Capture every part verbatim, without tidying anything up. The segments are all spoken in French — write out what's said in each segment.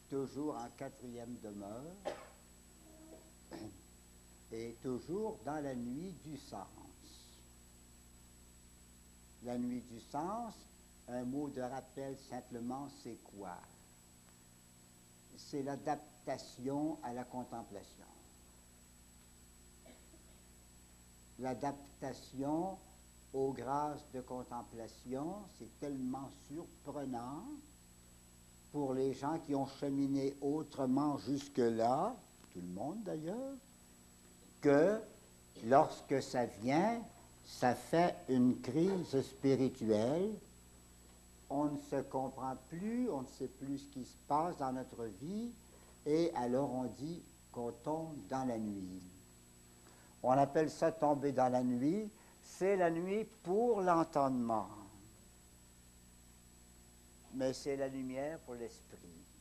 toujours en quatrième demeure, et toujours dans la nuit du sens. La nuit du sens, un mot de rappel simplement, c'est quoi? C'est l'adaptation à la contemplation. L'adaptation aux grâces de contemplation, c'est tellement surprenant pour les gens qui ont cheminé autrement jusque-là, tout le monde d'ailleurs, que lorsque ça vient, ça fait une crise spirituelle. On ne se comprend plus, on ne sait plus ce qui se passe dans notre vie, et alors on dit qu'on tombe dans la nuit. On appelle ça tomber dans la nuit, c'est la nuit pour l'entendement. Mais c'est la lumière pour l'esprit.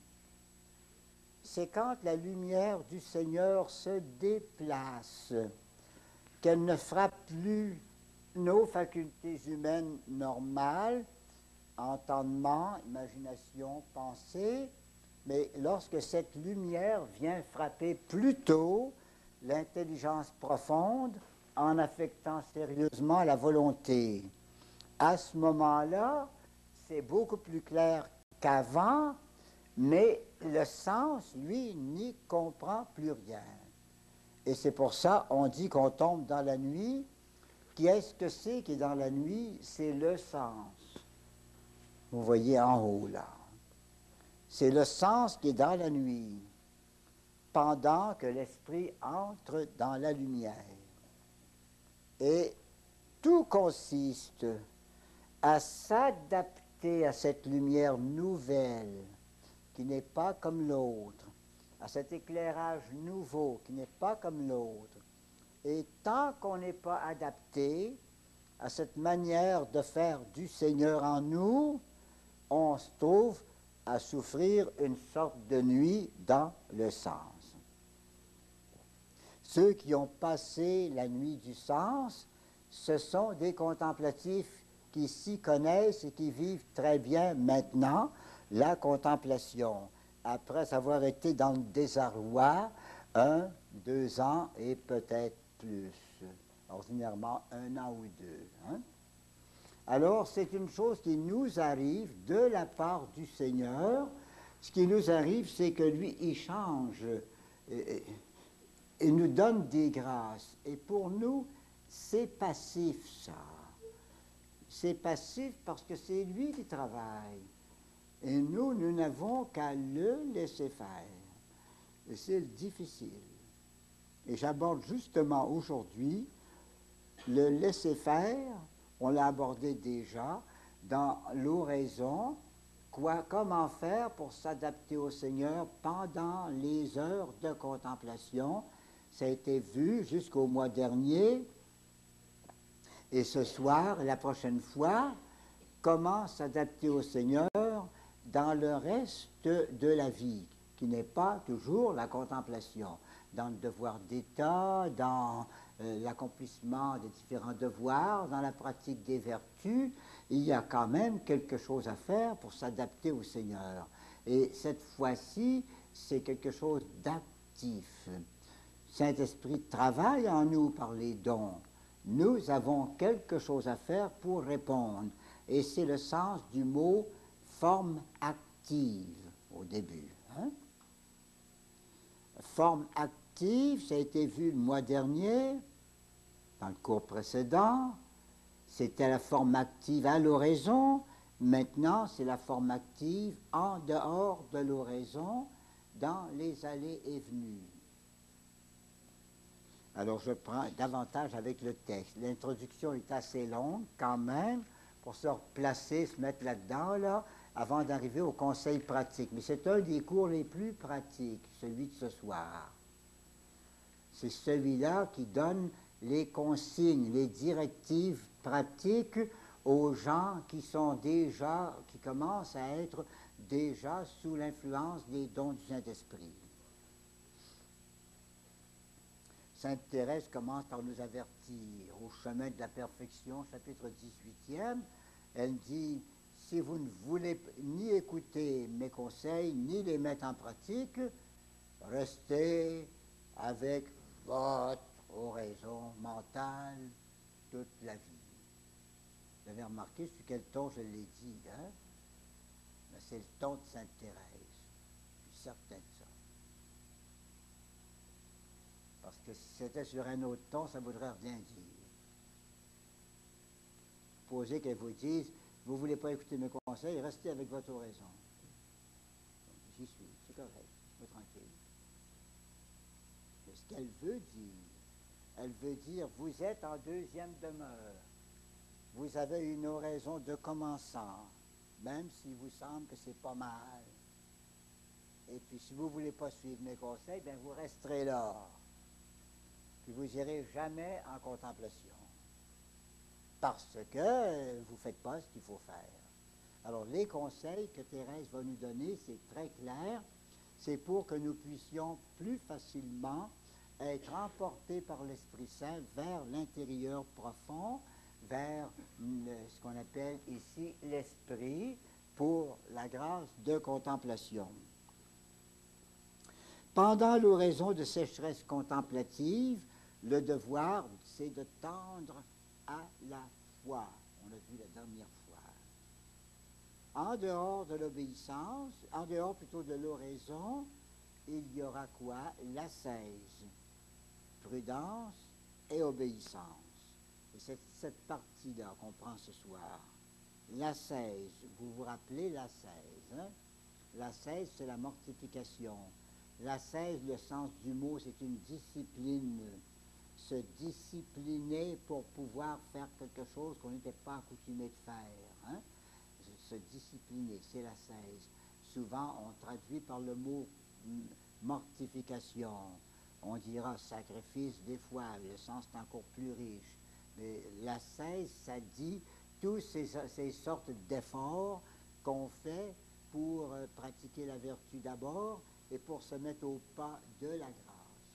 C'est quand la lumière du Seigneur se déplace, qu'elle ne frappe plus nos facultés humaines normales, entendement, imagination, pensée, mais lorsque cette lumière vient frapper plutôt l'intelligence profonde en affectant sérieusement la volonté. À ce moment-là, c'est beaucoup plus clair qu'avant, mais le sens, lui, n'y comprend plus rien. Et c'est pour ça on dit qu'on tombe dans la nuit. Qu'est-ce que c'est qui est dans la nuit? C'est le sens. Vous voyez en haut, là. C'est le sens qui est dans la nuit, pendant que l'esprit entre dans la lumière. Et tout consiste à s'adapter à cette lumière nouvelle, qui n'est pas comme l'autre, à cet éclairage nouveau, qui n'est pas comme l'autre. Et tant qu'on n'est pas adapté à cette manière de faire du Seigneur en nous, on se trouve à souffrir une sorte de nuit dans le sens. Ceux qui ont passé la nuit du sens, ce sont des contemplatifs qui s'y connaissent et qui vivent très bien maintenant la contemplation, après avoir été dans le désarroi un, deux ans et peut-être plus, ordinairement un an ou deux. Hein? Alors, c'est une chose qui nous arrive de la part du Seigneur. Ce qui nous arrive, c'est que lui, il change et, et nous donne des grâces. Et pour nous, c'est passif, ça. C'est passif parce que c'est lui qui travaille. Et nous, nous n'avons qu'à le laisser faire. Et c'est difficile. Et j'aborde justement aujourd'hui le laisser faire. On l'a abordé déjà dans l'oraison. Quoi, comment faire pour s'adapter au Seigneur pendant les heures de contemplation? Ça a été vu jusqu'au mois dernier. Et ce soir, la prochaine fois, comment s'adapter au Seigneur dans le reste de la vie, qui n'est pas toujours la contemplation, dans le devoir d'État, dans euh, l'accomplissement des différents devoirs, dans la pratique des vertus. Il y a quand même quelque chose à faire pour s'adapter au Seigneur. Et cette fois-ci, c'est quelque chose d'actif. Saint-Esprit travaille en nous par les dons. Nous avons quelque chose à faire pour répondre. Et c'est le sens du mot forme active au début. Hein? Forme active, ça a été vu le mois dernier, dans le cours précédent. C'était la forme active à l'oraison. Maintenant, c'est la forme active en dehors de l'oraison, dans les allées et venues. Alors, je prends davantage avec le texte. L'introduction est assez longue, quand même, pour se replacer, se mettre là-dedans, là, avant d'arriver au conseil pratique. Mais c'est un des cours les plus pratiques, celui de ce soir. C'est celui-là qui donne les consignes, les directives pratiques aux gens qui sont déjà, qui commencent à être déjà sous l'influence des dons du Saint-Esprit. Sainte Thérèse commence par nous avertir au chemin de la perfection, chapitre dix-huitième. Elle dit, si vous ne voulez ni écouter mes conseils, ni les mettre en pratique, restez avec votre oraison mentale toute la vie. Vous avez remarqué sur quel ton je l'ai dit, hein? C'est le ton de Sainte-Thérèse. Je suis certain de ça. Parce que si c'était sur un autre ton, ça ne voudrait rien dire. Supposez qu'elle vous dise, vous ne voulez pas écouter mes conseils, restez avec votre oraison. J'y suis, c'est correct, je suis tranquille. Mais ce qu'elle veut dire, elle veut dire, vous êtes en deuxième demeure. Vous avez une oraison de commençant, même s'il vous semble que c'est pas mal. Et puis, si vous ne voulez pas suivre mes conseils, bien, vous resterez là. Puis, vous n'irez jamais en contemplation. Parce que vous ne faites pas ce qu'il faut faire. Alors, les conseils que Thérèse va nous donner, c'est très clair. C'est pour que nous puissions plus facilement être emportés par l'Esprit Saint vers l'intérieur profond, vers le, ce qu'on appelle ici l'esprit, pour la grâce de contemplation. Pendant l'oraison de sécheresse contemplative, le devoir, c'est de tendre à la foi. On l'a vu la dernière fois. En dehors de l'obéissance, en dehors plutôt de l'oraison, il y aura quoi? L'ascèse, prudence et obéissance. Et c'est cette partie-là qu'on prend ce soir. L'ascèse, vous vous rappelez l'ascèse, hein? L'ascèse, c'est la mortification. L'ascèse, le sens du mot, c'est une discipline. Se discipliner pour pouvoir faire quelque chose qu'on n'était pas accoutumé de faire. Hein? Se discipliner, c'est l'ascèse. Souvent, on traduit par le mot mortification. On dira sacrifice des fois, le sens est encore plus riche. Mais l'ascèse, ça dit toutes ces, ces sortes d'efforts qu'on fait pour euh, pratiquer la vertu d'abord et pour se mettre au pas de la grâce.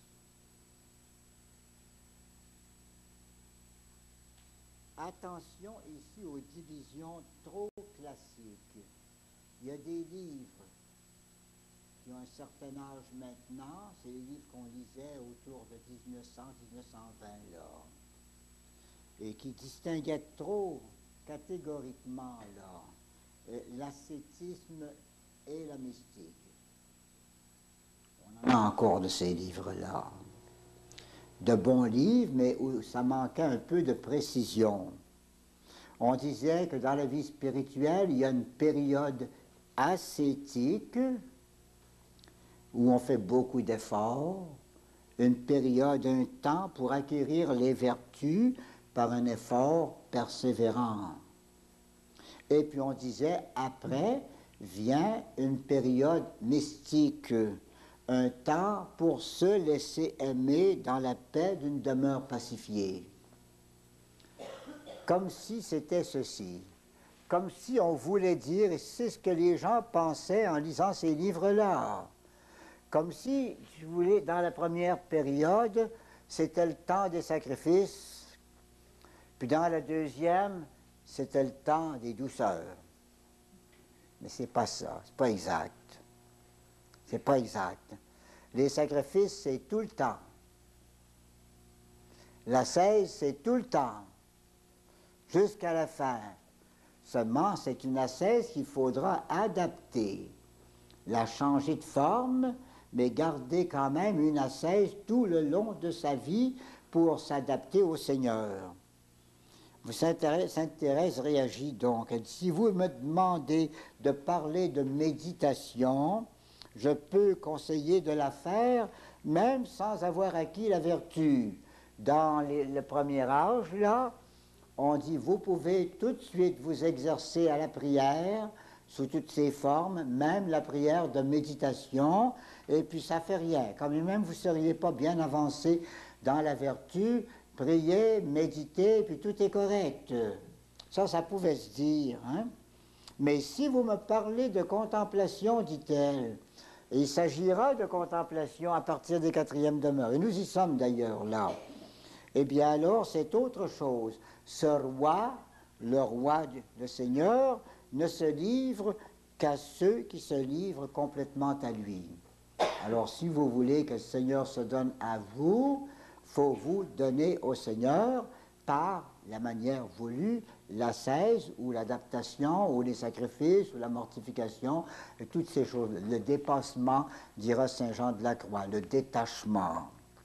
Attention ici aux divisions trop classiques. Il y a des livres qui ont un certain âge maintenant, c'est les livres qu'on lisait autour de dix-neuf cents à dix-neuf cent vingt là, et qui distinguaient trop catégoriquement là l'ascétisme et la mystique. On en a encore de ces livres-là. De bons livres, mais où ça manquait un peu de précision. On disait que dans la vie spirituelle, il y a une période ascétique où on fait beaucoup d'efforts, une période, un temps pour acquérir les vertus par un effort persévérant. Et puis on disait, après vient une période mystique, un temps pour se laisser aimer dans la paix d'une demeure pacifiée. Comme si c'était ceci, comme si on voulait dire, et c'est ce que les gens pensaient en lisant ces livres-là, comme si, si vous voulez, dans la première période, c'était le temps des sacrifices, puis dans la deuxième, c'était le temps des douceurs. Mais c'est pas ça, c'est pas exact. C'est pas exact. Les sacrifices, c'est tout le temps. L'ascèse, c'est tout le temps, jusqu'à la fin. Seulement, c'est une ascèse qu'il faudra adapter, la changer de forme, mais garder quand même une ascèse tout le long de sa vie pour s'adapter au Seigneur. Sainte Thérèse, Sainte Thérèse réagit donc. Elle dit, si vous me demandez de parler de méditation, je peux conseiller de la faire, même sans avoir acquis la vertu. Dans les, le premier âge, là, on dit, vous pouvez tout de suite vous exercer à la prière, sous toutes ses formes, même la prière de méditation, et puis ça ne fait rien. Quand même, vous ne seriez pas bien avancé dans la vertu, priez, méditez, puis tout est correct. Ça, ça pouvait se dire, hein? Mais si vous me parlez de contemplation, dit-elle, il s'agira de contemplation à partir des quatrièmes demeures, et nous y sommes d'ailleurs là, eh bien alors c'est autre chose. Ce roi, le roi, du, le Seigneur, ne se livre qu'à ceux qui se livrent complètement à lui. Alors, si vous voulez que le Seigneur se donne à vous, il faut vous donner au Seigneur par la manière voulue, l'ascèse ou l'adaptation ou les sacrifices ou la mortification, et toutes ces choses, le dépassement, dira saint Jean de la Croix, le détachement.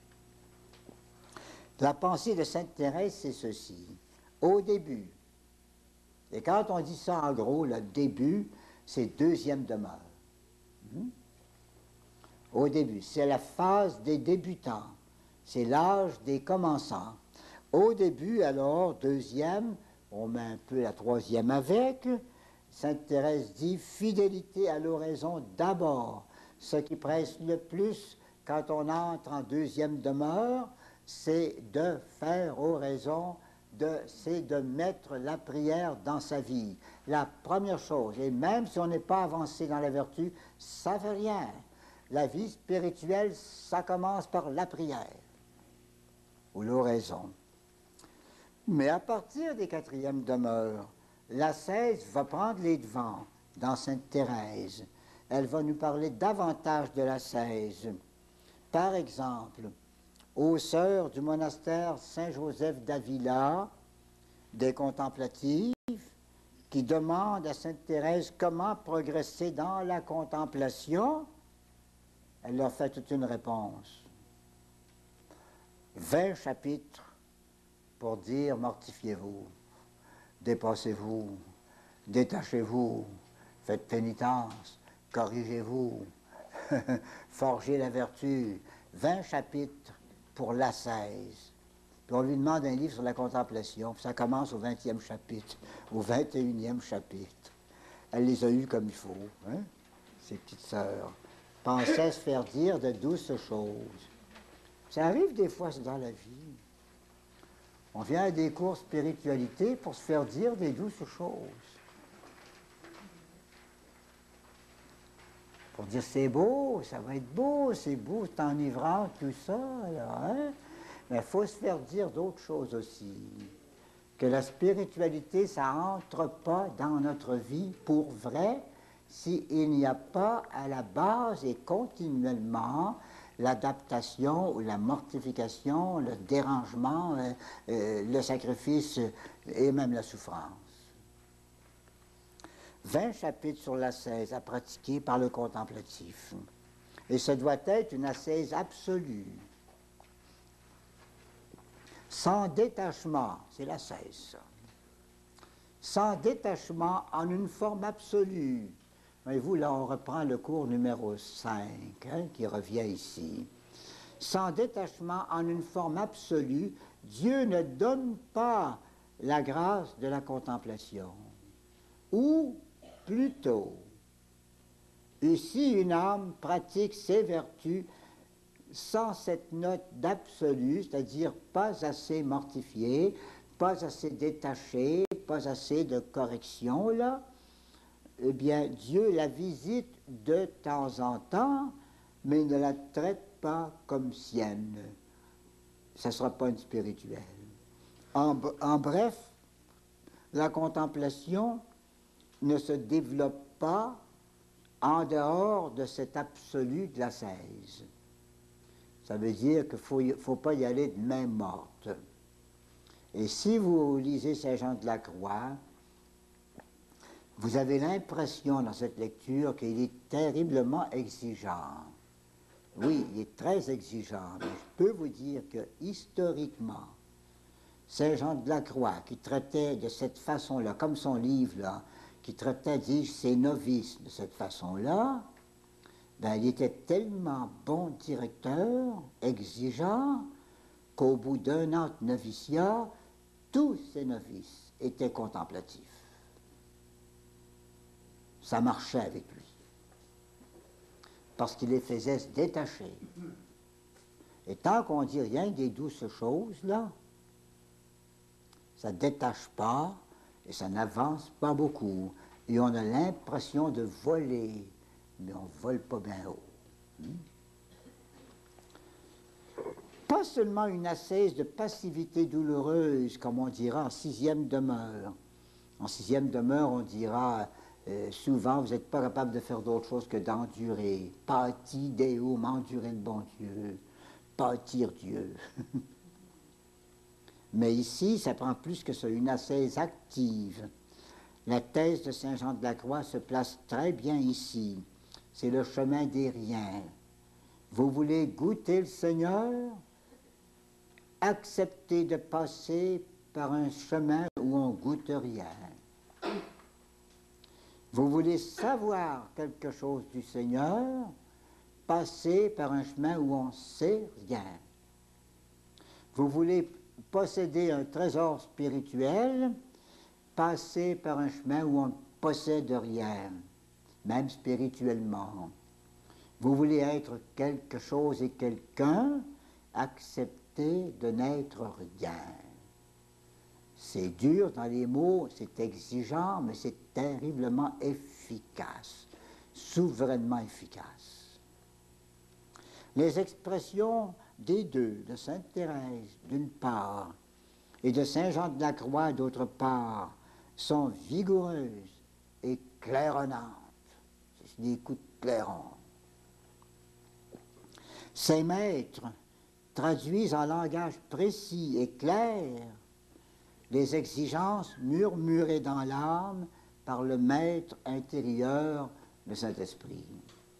La pensée de sainte Thérèse, c'est ceci. Au début, et quand on dit ça en gros, le début, c'est deuxième demeure. Hmm? Au début, c'est la phase des débutants, c'est l'âge des commençants. Au début, alors, deuxième, on met un peu la troisième avec, sainte Thérèse dit « fidélité à l'oraison d'abord ». Ce qui presse le plus quand on entre en deuxième demeure, c'est de faire oraison, c'est de mettre la prière dans sa vie. La première chose, et même si on n'est pas avancé dans la vertu, ça ne fait rien. La vie spirituelle, ça commence par la prière ou l'oraison. Mais à partir des quatrièmes demeures, l'ascèse va prendre les devants dans sainte Thérèse. Elle va nous parler davantage de l'ascèse. Par exemple, aux sœurs du monastère Saint-Joseph d'Avila, des contemplatives, qui demandent à sainte Thérèse comment progresser dans la contemplation, elle leur fait toute une réponse. Vingt chapitres pour dire mortifiez-vous, dépassez-vous, détachez-vous, faites pénitence, corrigez-vous, forgez la vertu. Vingt chapitres pour l'ascèse. Puis on lui demande un livre sur la contemplation, puis ça commence au vingtième chapitre, au vingt et unième chapitre. Elle les a eus comme il faut, hein, ces petites sœurs. Pensaient se faire dire de douces choses. Ça arrive des fois dans la vie. On vient à des cours spiritualité pour se faire dire des douces choses. Pour dire c'est beau, ça va être beau, c'est beau, c'est enivrant, tout ça, là, hein? Mais il faut se faire dire d'autres choses aussi. Que la spiritualité, ça n'entre pas dans notre vie pour vrai s'il n'y a pas à la base et continuellement l'adaptation ou la mortification, le dérangement, euh, euh, le sacrifice et même la souffrance. Vingt chapitres sur l'ascèse à pratiquer par le contemplatif. Et ce doit être une ascèse absolue. Sans détachement, c'est l'ascèse, ça. Sans détachement en une forme absolue. Voyez-vous, là, on reprend le cours numéro cinq, hein, qui revient ici. Sans détachement en une forme absolue, Dieu ne donne pas la grâce de la contemplation. Ou, plutôt, ici, une âme pratique ses vertus sans cette note d'absolu, c'est-à-dire pas assez mortifié, pas assez détaché, pas assez de correction, là, eh bien, Dieu la visite de temps en temps, mais ne la traite pas comme sienne. Ça ne sera pas une spirituelle. En, en bref, la contemplation ne se développe pas en dehors de cet absolu de l'ascèse. Ça veut dire qu'il ne faut, faut pas y aller de main morte. Et si vous lisez Saint Jean de la Croix, vous avez l'impression dans cette lecture qu'il est terriblement exigeant. Oui, il est très exigeant, mais je peux vous dire que historiquement, Saint Jean de la Croix, qui traitait de cette façon-là, comme son livre, là, qui traitait, dis-je, ses novices de cette façon-là, ben, il était tellement bon directeur, exigeant, qu'au bout d'un an de noviciat, tous ces novices étaient contemplatifs. Ça marchait avec lui. Parce qu'il les faisait se détacher. Et tant qu'on dit rien des douces choses, là, ça ne détache pas et ça n'avance pas beaucoup. Et on a l'impression de voler, mais on ne vole pas bien haut. Hmm? Pas seulement une ascèse de passivité douloureuse, comme on dira en sixième demeure, En sixième demeure, on dira euh, souvent, vous n'êtes pas capable de faire d'autre chose que d'endurer. Pati Deum, endurer le bon Dieu, pâtir Dieu. Mais ici, ça prend plus que ça, une ascèse active. La thèse de Saint Jean de la Croix se place très bien ici. C'est le chemin des riens. Vous voulez goûter le Seigneur? Acceptez de passer par un chemin où on goûte rien. Vous voulez savoir quelque chose du Seigneur? Passez par un chemin où on ne sait rien. Vous voulez posséder un trésor spirituel? Passez par un chemin où on ne possède rien, même spirituellement. Vous voulez être quelque chose et quelqu'un? Acceptez de n'être rien. C'est dur dans les mots, c'est exigeant, mais c'est terriblement efficace, souverainement efficace. Les expressions des deux, de Sainte Thérèse d'une part, et de Saint Jean de la Croix d'autre part, sont vigoureuses et claironnantes. C'est des coups de clairon. Ces maîtres traduisent en langage précis et clair les exigences murmurées dans l'âme par le maître intérieur, le Saint-Esprit.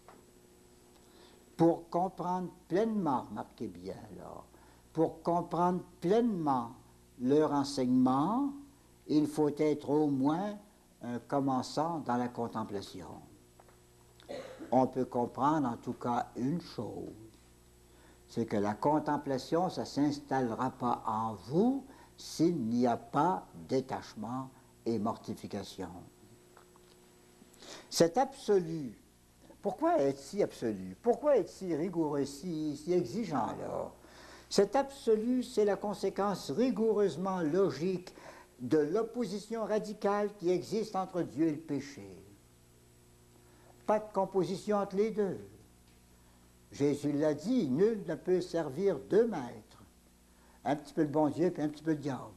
Pour comprendre pleinement, marquez bien alors, pour comprendre pleinement leur enseignement, il faut être au moins un commençant dans la contemplation. On peut comprendre en tout cas une chose, c'est que la contemplation, ça ne s'installera pas en vous s'il n'y a pas détachement et mortification. Cet absolu, pourquoi être si absolu? Pourquoi être si rigoureux, si, si exigeant alors? Cet absolu, c'est la conséquence rigoureusement logique de l'opposition radicale qui existe entre Dieu et le péché. Pas de composition entre les deux. Jésus l'a dit, nul ne peut servir deux maîtres. Un petit peu le bon Dieu puis un petit peu le diable.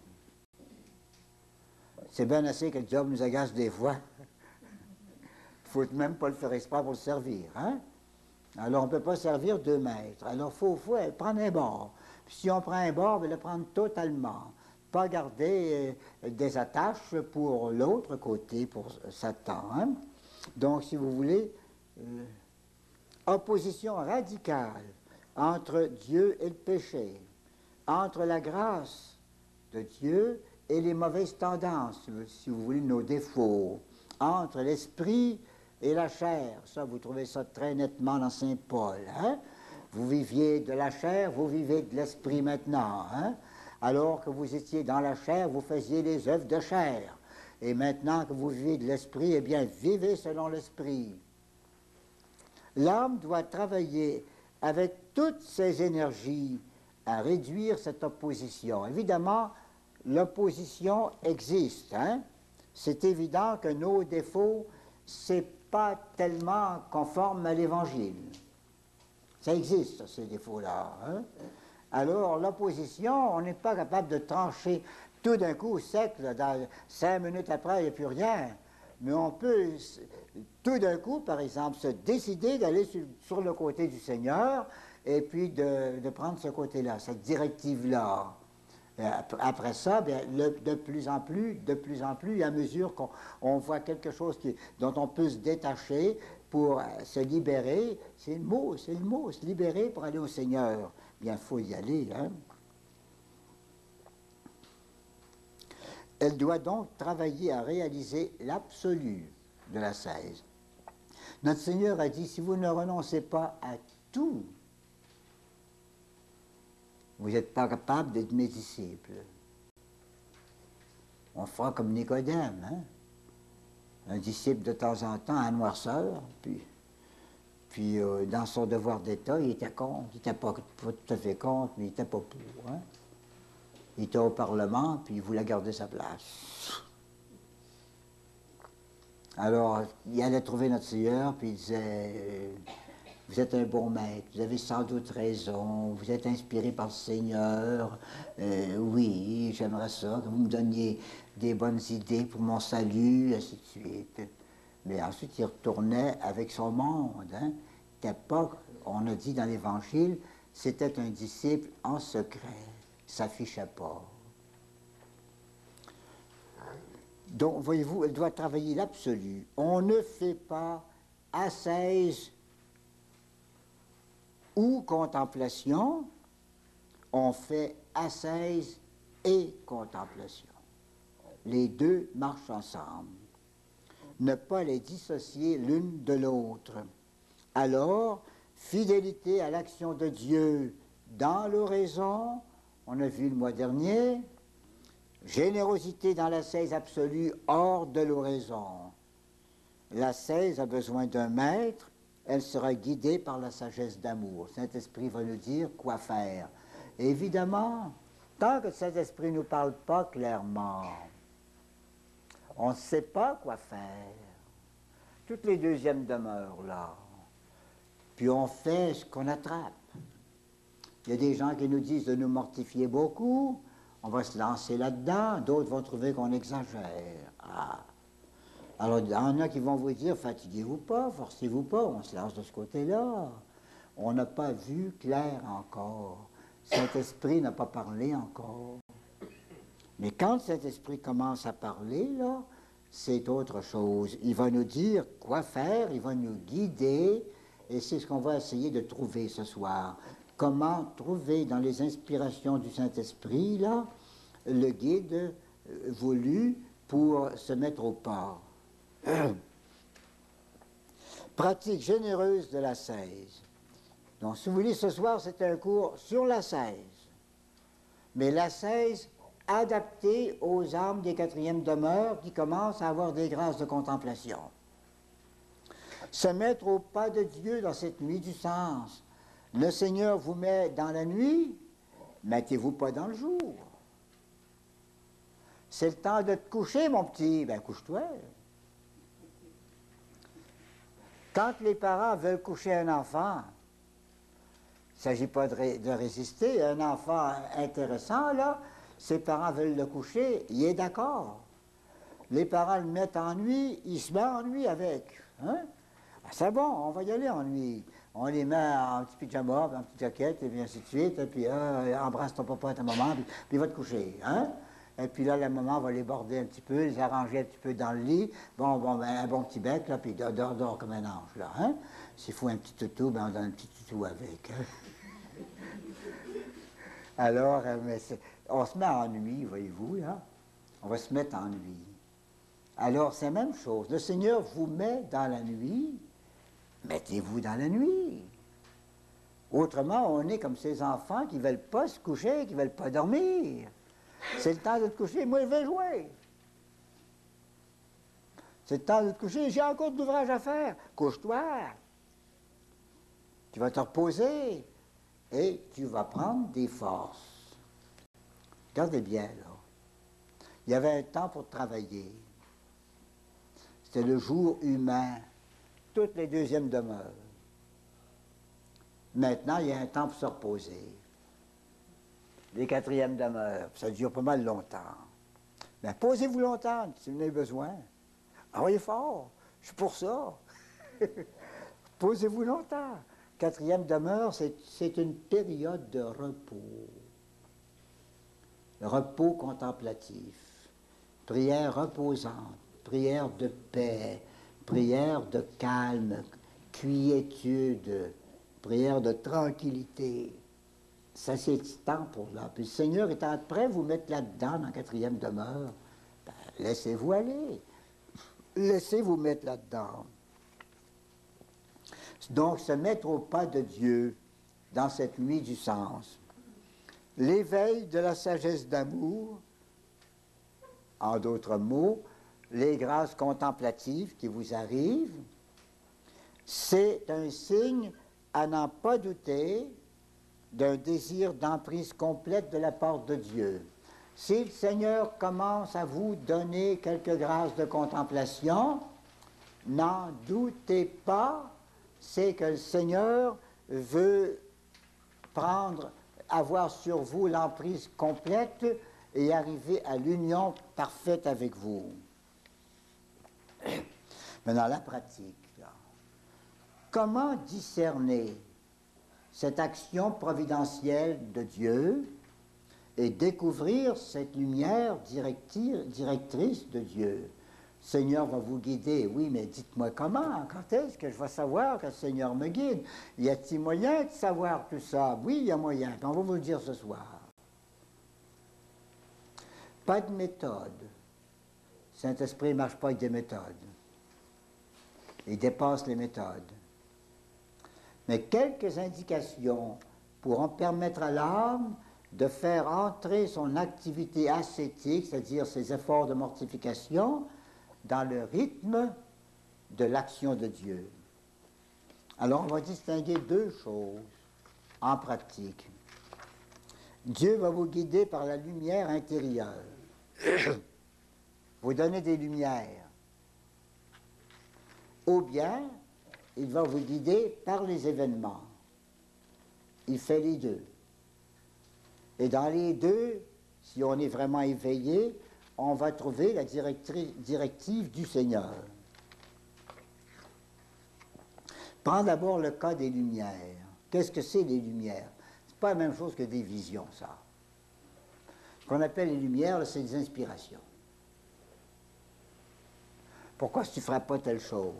C'est bien assez que le diable nous agace des fois. Il ne faut même pas le faire exprès pour le servir. Hein? Alors on ne peut pas servir deux maîtres. Alors il faut, faut prendre un bord. Puis si on prend un bord, il le prendre totalement. Pas garder euh, des attaches pour l'autre côté, pour Satan. Hein? Donc, si vous voulez, euh, opposition radicale entre Dieu et le péché, entre la grâce de Dieu et les mauvaises tendances, si vous voulez, nos défauts, entre l'esprit et la chair. Ça, vous trouvez ça très nettement dans Saint Paul. Hein? Vous viviez de la chair, vous vivez de l'esprit maintenant. Hein? Alors que vous étiez dans la chair, vous faisiez les œuvres de chair. Et maintenant que vous vivez de l'esprit, eh bien, vivez selon l'esprit. L'âme doit travailler avec toutes ses énergies à réduire cette opposition. Évidemment, l'opposition existe. Hein? C'est évident que nos défauts, c'est pas tellement conforme à l'Évangile. Ça existe, ces défauts-là. Hein? Alors, l'opposition, on n'est pas capable de trancher tout d'un coup, sec, là, dans cinq minutes après, il n'y a plus rien. Mais on peut, tout d'un coup, par exemple, se décider d'aller sur, sur le côté du Seigneur et puis de, de prendre ce côté-là, cette directive-là. Après ça, bien, le, de plus en plus, de plus en plus, à mesure qu'on on voit quelque chose qui, dont on peut se détacher pour se libérer, c'est le mot, c'est le mot, se libérer pour aller au Seigneur. Bien, il faut y aller, hein. Elle doit donc travailler à réaliser l'absolu de la seize. Notre Seigneur a dit, si vous ne renoncez pas à tout, vous n'êtes pas capable d'être mes disciples. On fera comme Nicodème, hein? Un disciple de temps en temps à noirceur, puis, puis euh, dans son devoir d'État, il était contre, il n'était pas, pas tout à fait contre, mais il n'était pas pour. Hein? Il était au Parlement, puis il voulait garder sa place. Alors, il allait trouver notre Seigneur, puis il disait, vous êtes un bon maître, vous avez sans doute raison, vous êtes inspiré par le Seigneur, euh, oui, j'aimerais ça, que vous me donniez des bonnes idées pour mon salut, ainsi de suite. Mais ensuite, il retournait avec son monde. Hein. C'était pas, on a dit dans l'Évangile, c'était un disciple en secret, il ne s'affichait pas. Donc, voyez-vous, elle doit travailler l'absolu. On ne fait pas ascèse ou contemplation, on fait ascèse et contemplation. Les deux marchent ensemble. Ne pas les dissocier l'une de l'autre. Alors, fidélité à l'action de Dieu dans l'oraison, on a vu le mois dernier, générosité dans l'ascèse absolue hors de l'oraison. L'ascèse a besoin d'un maître, elle sera guidée par la sagesse d'amour. Saint-Esprit va nous dire quoi faire. Et évidemment, tant que le Saint-Esprit ne nous parle pas clairement, on ne sait pas quoi faire. Toutes les deuxièmes demeurent là. Puis on fait ce qu'on attrape. Il y a des gens qui nous disent de nous mortifier beaucoup, on va se lancer là-dedans, d'autres vont trouver qu'on exagère. Ah. Alors, il y en a qui vont vous dire, fatiguez-vous pas, forcez-vous pas, on se lance de ce côté-là. On n'a pas vu clair encore. Saint-Esprit n'a pas parlé encore. Mais quand Saint-Esprit commence à parler, là, c'est autre chose. Il va nous dire quoi faire, il va nous guider, et c'est ce qu'on va essayer de trouver ce soir. Comment trouver dans les inspirations du Saint-Esprit, là, le guide euh, voulu pour se mettre au pas. Pratique généreuse de l'ascèse. Donc, si vous voulez, ce soir, c'est un cours sur l'ascèse. Mais l'ascèse adaptée aux âmes des quatrièmes demeures qui commencent à avoir des grâces de contemplation. Se mettre au pas de Dieu dans cette nuit du sens. Le Seigneur vous met dans la nuit, mettez-vous pas dans le jour. C'est le temps de te coucher, mon petit. Ben, couche-toi. Quand les parents veulent coucher un enfant, il ne s'agit pas de, ré de résister. Un enfant intéressant, là, ses parents veulent le coucher, il est d'accord. Les parents le mettent en nuit, il se met en nuit avec. Hein? Ben, c'est bon, on va y aller en nuit. On les met en petit pyjama, en petite jaquette, et bien ainsi de suite, et puis euh, embrasse ton papa et ta maman, puis, puis va te coucher. Hein? Et puis là, la maman va les border un petit peu, les arranger un petit peu dans le lit. Bon, bon, ben, un bon petit bec, là, puis dort, dort, dort comme un ange, là. Hein? S'il faut un petit toutou, ben, on donne un petit toutou avec. Hein? Alors, euh, mais on se met en nuit, voyez-vous, là. On va se mettre en nuit. Alors, c'est la même chose. Le Seigneur vous met dans la nuit. Mettez-vous dans la nuit. Autrement, on est comme ces enfants qui ne veulent pas se coucher, qui ne veulent pas dormir. C'est le temps de te coucher, moi je vais jouer. C'est le temps de te coucher, j'ai encore de l'ouvrage à faire. Couche-toi. Tu vas te reposer et tu vas prendre des forces. Regardez bien, là. Il y avait un temps pour travailler. C'était le jour humain, toutes les deuxièmes demeures. Maintenant, il y a un temps pour se reposer. Les quatrièmes demeures, ça dure pas mal longtemps. Mais posez-vous longtemps si vous en avez besoin. Envoyez fort, je suis pour ça. Posez-vous longtemps. Quatrième demeure, c'est une période de repos. Repos contemplatif, prière reposante, prière de paix, prière de calme, quiétude, prière de tranquillité. Ça, c'est du temps pour là. Puis le Seigneur étant prêt à vous mettre là-dedans, dans la quatrième demeure, ben, laissez-vous aller. Laissez-vous mettre là-dedans. Donc, se mettre au pas de Dieu dans cette nuit du sens. L'éveil de la sagesse d'amour, en d'autres mots, les grâces contemplatives qui vous arrivent, c'est un signe à n'en pas douter d'un désir d'emprise complète de la part de Dieu. Si le Seigneur commence à vous donner quelques grâces de contemplation, n'en doutez pas c'est que le Seigneur veut prendre, avoir sur vous l'emprise complète et arriver à l'union parfaite avec vous. Mais dans la pratique, là, comment discerner cette action providentielle de Dieu et découvrir cette lumière directrice de Dieu? Le Seigneur va vous guider. Oui, mais dites-moi comment, quand est-ce que je vais savoir que le Seigneur me guide? Y a-t-il moyen de savoir tout ça? Oui, il y a moyen. On va vous le dire ce soir. Pas de méthode. Le Saint-Esprit ne marche pas avec des méthodes. Il dépasse les méthodes. Mais quelques indications pourront permettre à l'âme de faire entrer son activité ascétique, c'est-à-dire ses efforts de mortification, dans le rythme de l'action de Dieu. Alors, on va distinguer deux choses en pratique. Dieu va vous guider par la lumière intérieure. Vous donner des lumières. Ou bien, il va vous guider par les événements. Il fait les deux. Et dans les deux, si on est vraiment éveillé, on va trouver la directive du Seigneur. Prends d'abord le cas des lumières. Qu'est-ce que c'est les lumières? C'est pas la même chose que des visions, ça. Ce qu'on appelle les lumières, c'est des inspirations. Pourquoi tu ne feras pas telle chose?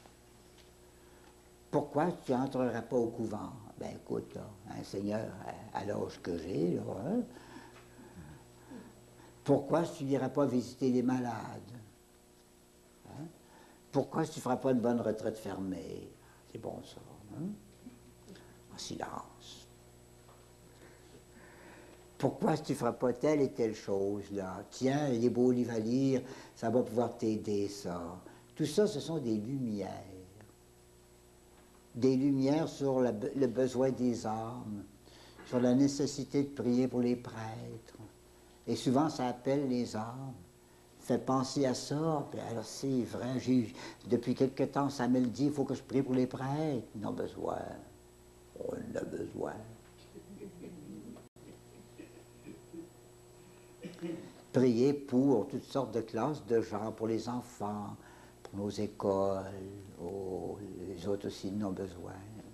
Pourquoi tu n'entreras pas au couvent? Ben écoute, là, un Seigneur, à, à l'âge que j'ai, là, hein? Pourquoi tu n'iras pas visiter les malades? Hein? Pourquoi tu ne feras pas une bonne retraite fermée? C'est bon ça, hein? En silence. Pourquoi tu ne feras pas telle et telle chose, là? Tiens, les beaux livres à lire, ça va pouvoir t'aider, ça. Tout ça, ce sont des lumières. Des lumières sur la, le besoin des âmes, sur la nécessité de prier pour les prêtres. Et souvent, ça appelle les âmes. Fait penser à ça. Puis alors, c'est vrai, j'ai, depuis quelque temps, ça me le dit, il faut que je prie pour les prêtres. Ils en ont besoin. On en a besoin. Prier pour toutes sortes de classes de gens, pour les enfants, pour nos écoles, oh, les autres aussi en ont besoin.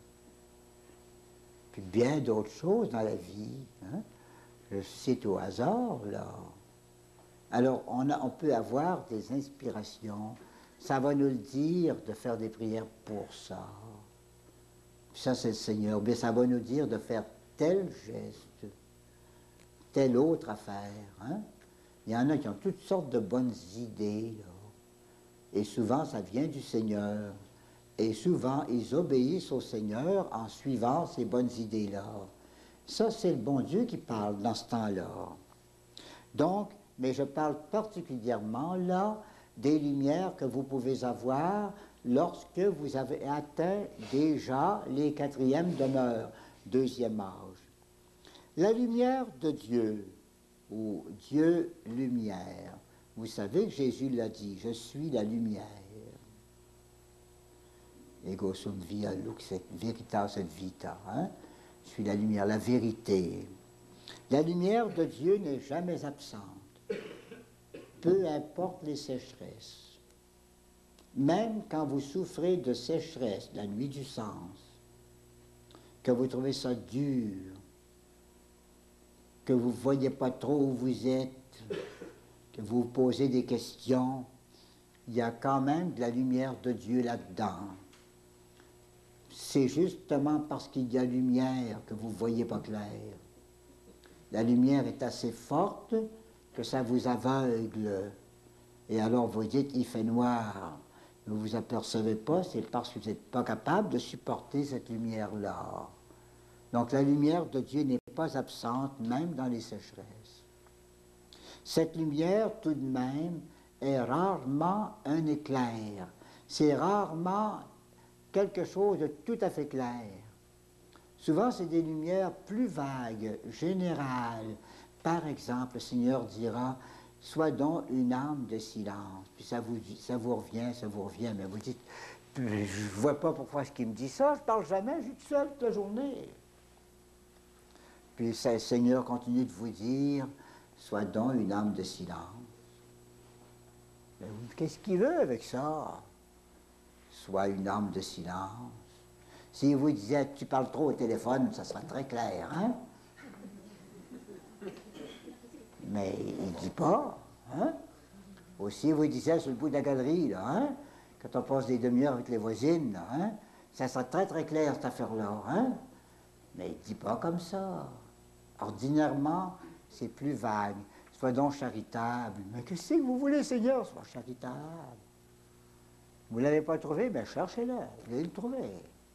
Puis bien d'autres choses dans la vie. Hein? Je cite au hasard, là. Alors, on, a, on peut avoir des inspirations. Ça va nous le dire de faire des prières pour ça. Ça, c'est le Seigneur. Bien, ça va nous dire de faire tel geste, telle autre affaire. Hein? Il y en a qui ont toutes sortes de bonnes idées, là. Et souvent, ça vient du Seigneur. Et souvent, ils obéissent au Seigneur en suivant ces bonnes idées-là. Ça, c'est le bon Dieu qui parle dans ce temps-là. Donc, mais je parle particulièrement là des lumières que vous pouvez avoir lorsque vous avez atteint déjà les quatrièmes demeures, deuxième âge. La lumière de Dieu, ou Dieu lumière, vous savez que Jésus l'a dit, je suis la lumière. Ego sum via lux et veritas et vita, hein? Je suis la lumière, la vérité. La lumière de Dieu n'est jamais absente, peu importe les sécheresses. Même quand vous souffrez de sécheresse, la nuit du sens, que vous trouvez ça dur, que vous ne voyez pas trop où vous êtes, que vous vous posez des questions, il y a quand même de la lumière de Dieu là-dedans. C'est justement parce qu'il y a lumière que vous ne voyez pas clair. La lumière est assez forte que ça vous aveugle. Et alors vous dites, il fait noir. Ne vous apercevez pas, c'est parce que vous n'êtes pas capable de supporter cette lumière-là. Donc la lumière de Dieu n'est pas absente, même dans les sécheresses. Cette lumière, tout de même, est rarement un éclair. C'est rarement quelque chose de tout à fait clair. Souvent, c'est des lumières plus vagues, générales. Par exemple, le Seigneur dira, sois donc une âme de silence. Puis ça vous, ça vous revient, ça vous revient, mais vous dites, Puis, je ne vois pas pourquoi est-ce qu'il me dit ça. Je ne parle jamais, je suis tout seul toute la journée. Puis le Seigneur continue de vous dire, sois donc une âme de silence. Qu'est-ce qu'il veut avec ça? Sois une âme de silence. S'il vous disait, tu parles trop au téléphone, ça serait très clair, hein? Mais il ne dit pas, hein? Aussi, il vous disait sur le bout de la galerie, là, hein? Quand on passe des demi-heures avec les voisines, là, hein? Ça serait très très clair, cette affaire-là, hein? Mais il ne dit pas comme ça. Ordinairement, c'est plus vague. Sois donc charitable. Mais qu'est-ce que vous voulez, Seigneur? Sois charitable. Vous ne l'avez pas trouvé? Bien, cherchez-le. Vous allez le trouver.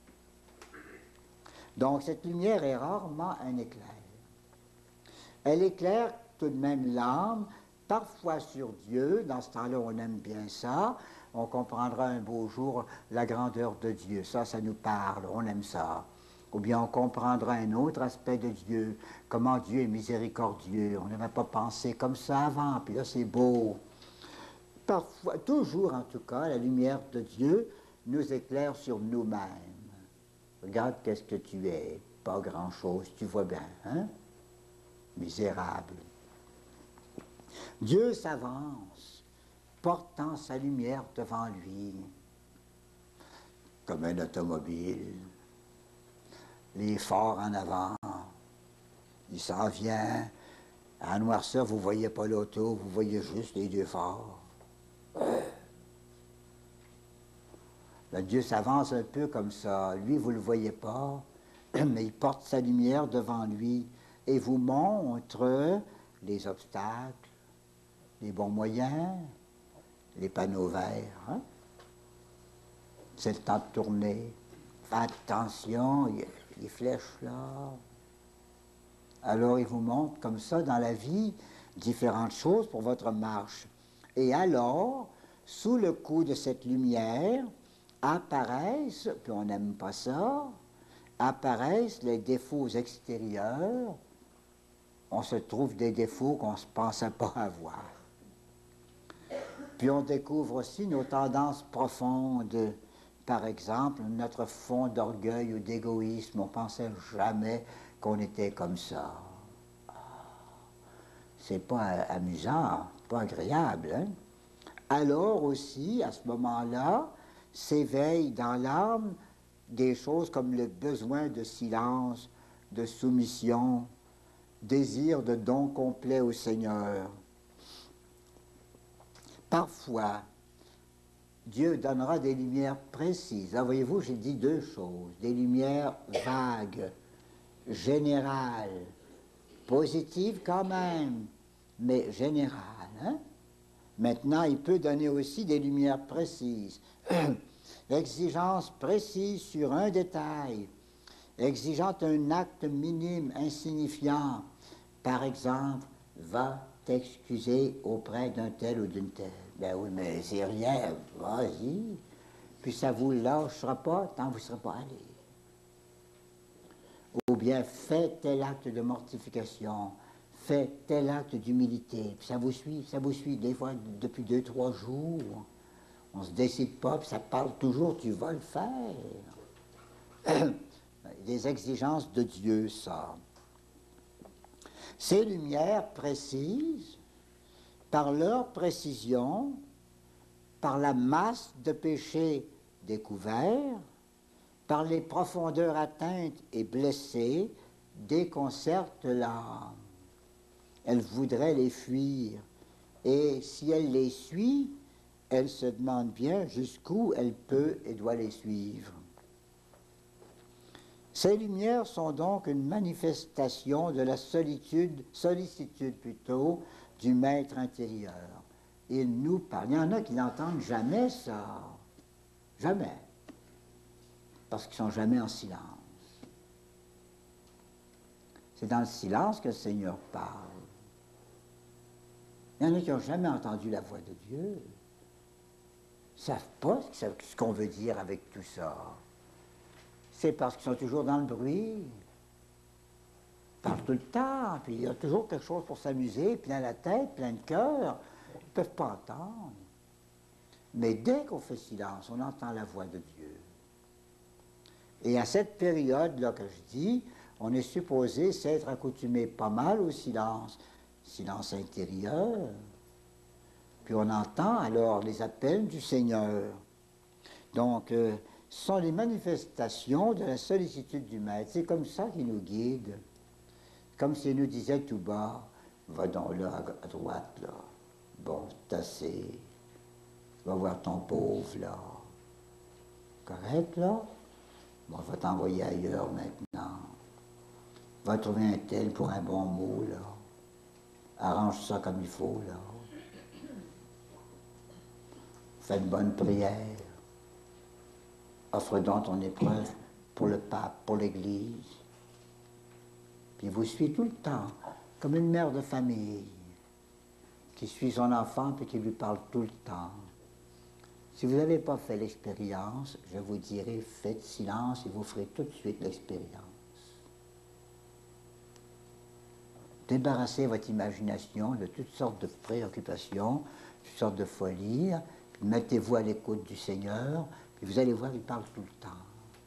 Donc, cette lumière est rarement un éclair. Elle éclaire tout de même l'âme, parfois sur Dieu. Dans ce temps-là, on aime bien ça. On comprendra un beau jour la grandeur de Dieu. Ça, ça nous parle. On aime ça. Ou bien on comprendra un autre aspect de Dieu, comment Dieu est miséricordieux. On n'avait pas pensé comme ça avant, puis là c'est beau. Parfois, toujours en tout cas, la lumière de Dieu nous éclaire sur nous-mêmes. Regarde qu'est-ce que tu es, pas grand-chose, tu vois bien, hein? Misérable. Dieu s'avance, portant sa lumière devant lui, comme un automobile. Les phares en avant, il s'en vient. À noirceur, vous ne voyez pas l'auto, vous voyez juste les deux phares. Là, Dieu s'avance un peu comme ça. Lui, vous ne le voyez pas, mais il porte sa lumière devant lui et vous montre les obstacles, les bons moyens, les panneaux verts. Hein? C'est le temps de tourner. Faites attention, il y a les flèches là. Alors il vous montre comme ça dans la vie différentes choses pour votre marche. Et alors, sous le coup de cette lumière, apparaissent, puis on n'aime pas ça, apparaissent les défauts extérieurs. On se trouve des défauts qu'on ne se pensait pas avoir. Puis on découvre aussi nos tendances profondes. Par exemple, notre fond d'orgueil ou d'égoïsme, on ne pensait jamais qu'on était comme ça. C'est pas amusant, pas agréable. Hein? Alors aussi, à ce moment-là, s'éveillent dans l'âme des choses comme le besoin de silence, de soumission, désir de don complet au Seigneur. Parfois, Dieu donnera des lumières précises. Là, voyez-vous, j'ai dit deux choses. Des lumières vagues, générales, positives quand même, mais générales. Hein? Maintenant, il peut donner aussi des lumières précises. Exigence précise sur un détail, exigeant un acte minime, insignifiant. Par exemple, va t'excuser auprès d'un tel ou d'une telle. Ben oui, mais c'est rien, vas-y. Puis ça ne vous lâchera pas tant que vous ne serez pas allé. Ou bien fais tel acte de mortification, fais tel acte d'humilité. Puis ça vous suit, ça vous suit des fois depuis deux, trois jours. On ne se décide pas, puis ça parle toujours, tu vas le faire. Des exigences de Dieu, ça. Ces lumières précises, par leur précision, par la masse de péchés découverts, par les profondeurs atteintes et blessées, déconcertent l'âme. Elle voudrait les fuir, et si elle les suit, elle se demande bien jusqu'où elle peut et doit les suivre. Ces lumières sont donc une manifestation de la solitude, sollicitude plutôt, du maître intérieur. Il nous parle. Il y en a qui n'entendent jamais ça. Jamais. Parce qu'ils ne sont jamais en silence. C'est dans le silence que le Seigneur parle. Il y en a qui n'ont jamais entendu la voix de Dieu. Ils ne savent pas ce qu'on veut dire avec tout ça. C'est parce qu'ils sont toujours dans le bruit. Ils parlent tout le temps, puis il y a toujours quelque chose pour s'amuser, plein la tête, plein de cœur. Ils ne peuvent pas entendre. Mais dès qu'on fait silence, on entend la voix de Dieu. Et à cette période-là que je dis, on est supposé s'être accoutumé pas mal au silence, silence intérieur. Puis on entend alors les appels du Seigneur. Donc, euh, ce sont les manifestations de la sollicitude du Maître. C'est comme ça qu'il nous guide. Comme s'il nous disait tout bas, va donc là, à droite, là. Bon, c'est assez. Va voir ton pauvre, là. Correct, là? Bon, je vais t'envoyer ailleurs maintenant. Va trouver un tel pour un bon mot, là. Arrange ça comme il faut, là. Fais une bonne prière. Offre donc ton épreuve pour le pape, pour l'Église. Puis il vous suit tout le temps, comme une mère de famille qui suit son enfant puis qui lui parle tout le temps. Si vous n'avez pas fait l'expérience, je vous dirai, faites silence et vous ferez tout de suite l'expérience. Débarrassez votre imagination de toutes sortes de préoccupations, toutes sortes de folies, puis mettez-vous à l'écoute du Seigneur, puis vous allez voir, il parle tout le temps.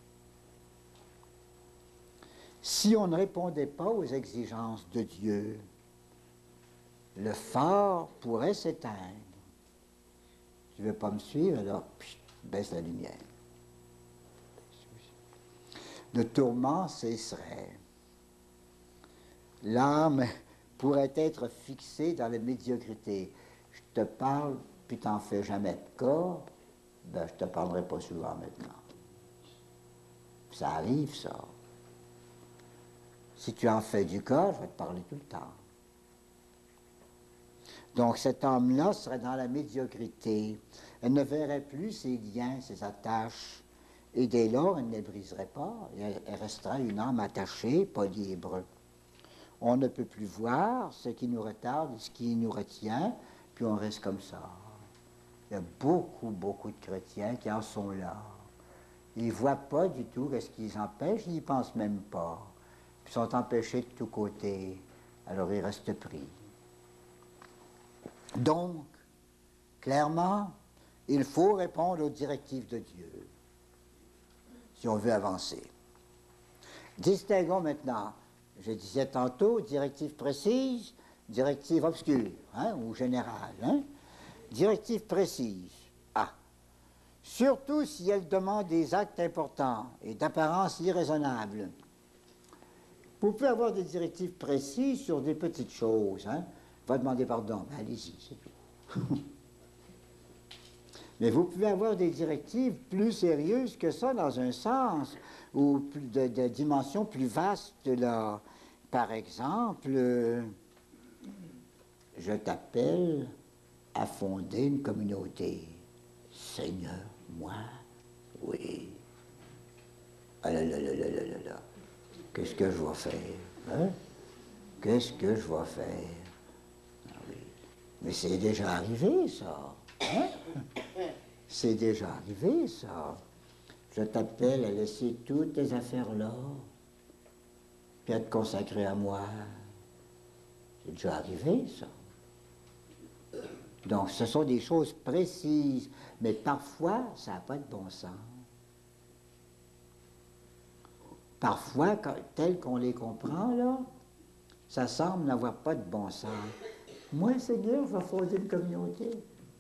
Si on ne répondait pas aux exigences de Dieu, le phare pourrait s'éteindre. Tu ne veux pas me suivre, alors pff, baisse la lumière. Le tourment cesserait. L'âme pourrait être fixée dans la médiocrité. Je te parle, puis tu n'en fais jamais de cas, ben je ne te parlerai pas souvent maintenant. Ça arrive, ça. Si tu en fais du cas, je vais te parler tout le temps. Donc cet âme-là serait dans la médiocrité. Elle ne verrait plus ses liens, ses attaches, et dès lors, elle ne les briserait pas. Elle, elle resterait une âme attachée, pas libre. On ne peut plus voir ce qui nous retarde, ce qui nous retient, puis on reste comme ça. Il y a beaucoup, beaucoup de chrétiens qui en sont là. Ils ne voient pas du tout ce qui les empêche, ils n'y pensent même pas. Ils sont empêchés de tous côtés, alors ils restent pris. Donc, clairement, il faut répondre aux directives de Dieu, si on veut avancer. Distinguons maintenant, je disais tantôt, directive précise, directive obscure, hein, ou générale. Hein? Directive précise. Ah. Surtout si elle demande des actes importants et d'apparence irraisonnable. Vous pouvez avoir des directives précises sur des petites choses. Hein? Va demander pardon, ben allez-y, c'est tout. Mais vous pouvez avoir des directives plus sérieuses que ça dans un sens, ou plus de, de dimensions plus vastes. Là. Par exemple, euh, je t'appelle à fonder une communauté. Seigneur, moi, oui. Ah là là là là là là là. Qu'est-ce que je vais faire? Hein? Qu'est-ce que je vais faire? Ah oui. Mais c'est déjà arrivé, ça. Hein? C'est déjà arrivé, ça. Je t'appelle à laisser toutes tes affaires là, puis à te consacrer à moi. C'est déjà arrivé, ça. Donc, ce sont des choses précises, mais parfois, ça n'a pas de bon sens. Parfois, tel qu'on les comprend, là, ça semble n'avoir pas de bon sens. Moi, Seigneur, je vais fonder une communauté.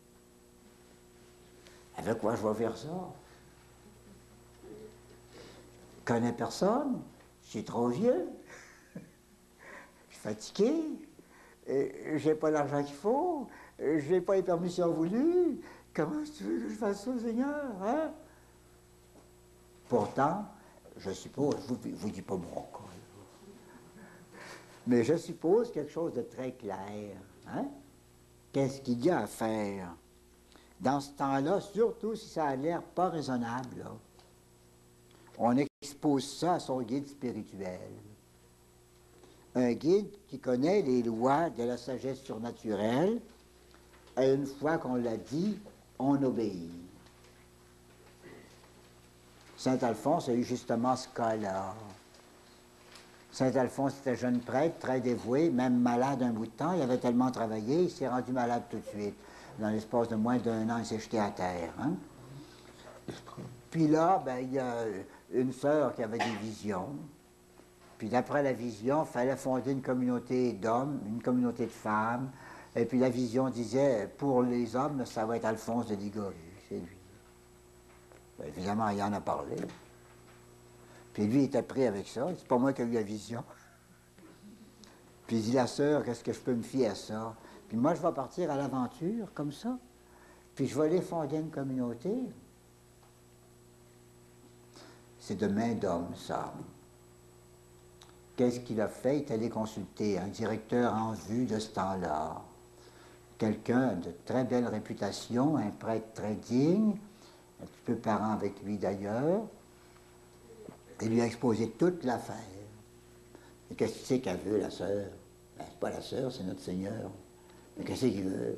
Avec quoi je vais faire ça? Je connais personne, je suis trop vieux, je suis fatigué, je n'ai pas l'argent qu'il faut, je n'ai pas les permissions voulues. Comment tu veux que je fasse ça, Seigneur? Hein? Pourtant, je suppose, je ne vous, vous dis pas mon cas, mais je suppose quelque chose de très clair. Hein? Qu'est-ce qu'il y a à faire? Dans ce temps-là, surtout si ça a l'air pas raisonnable, là, on expose ça à son guide spirituel. Un guide qui connaît les lois de la sagesse surnaturelle, et une fois qu'on l'a dit, on obéit. Saint Alphonse a eu justement ce cas-là. Saint Alphonse était jeune prêtre, très dévoué, même malade un bout de temps. Il avait tellement travaillé, il s'est rendu malade tout de suite. Dans l'espace de moins d'un an, il s'est jeté à terre. Hein? Puis là, ben, il y a une sœur qui avait des visions. Puis d'après la vision, il fallait fonder une communauté d'hommes, une communauté de femmes. Et puis la vision disait, pour les hommes, ça va être Alphonse de Ligorie, c'est lui. Ben, évidemment, il en a parlé. Puis lui, il était pris avec ça. C'est pas moi qui ai eu la vision. Puis il dit, la sœur, qu'est-ce que je peux me fier à ça? Puis moi, je vais partir à l'aventure, comme ça. Puis je vais aller fonder une communauté. C'est de main d'homme, ça. Qu'est-ce qu'il a fait? Il est allé consulter un directeur en vue de ce temps-là. Quelqu'un de très belle réputation, un prêtre très digne, un petit peu parent avec lui d'ailleurs. Il lui a exposé toute l'affaire. Et qu'est-ce que c'est qu'elle veut, la sœur? Ben, c'est pas la sœur, c'est notre Seigneur. Mais qu'est-ce qu'il veut?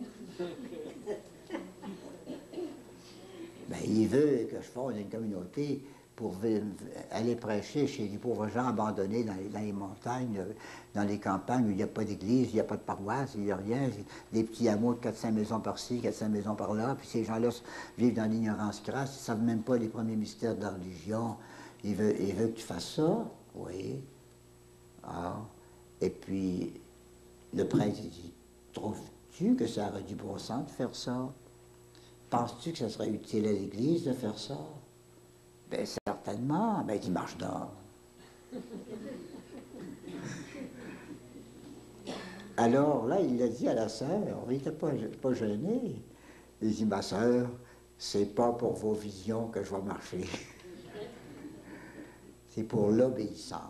Ben, il veut que je fonde une communauté pour aller prêcher chez les pauvres gens abandonnés dans les, dans les montagnes, dans les campagnes où il n'y a pas d'église, il n'y a pas de paroisse, il n'y a rien. Des petits hameaux de quatre cents maisons par-ci, quatre cents maisons par-là. Puis ces gens-là vivent dans l'ignorance crasse, ils ne savent même pas les premiers mystères de la religion. Il veut, il veut que tu fasses ça? Oui. Ah. Et puis, le prêtre il dit, trouves-tu que ça aurait du bon sens de faire ça? Penses-tu que ça serait utile à l'Église de faire ça? Bien, certainement. Ben, il dit, marche donc. Alors là, il l'a dit à la sœur, il n'était pas, pas gêné. Il dit, ma sœur, c'est pas pour vos visions que je vais marcher. C'est pour l'obéissance.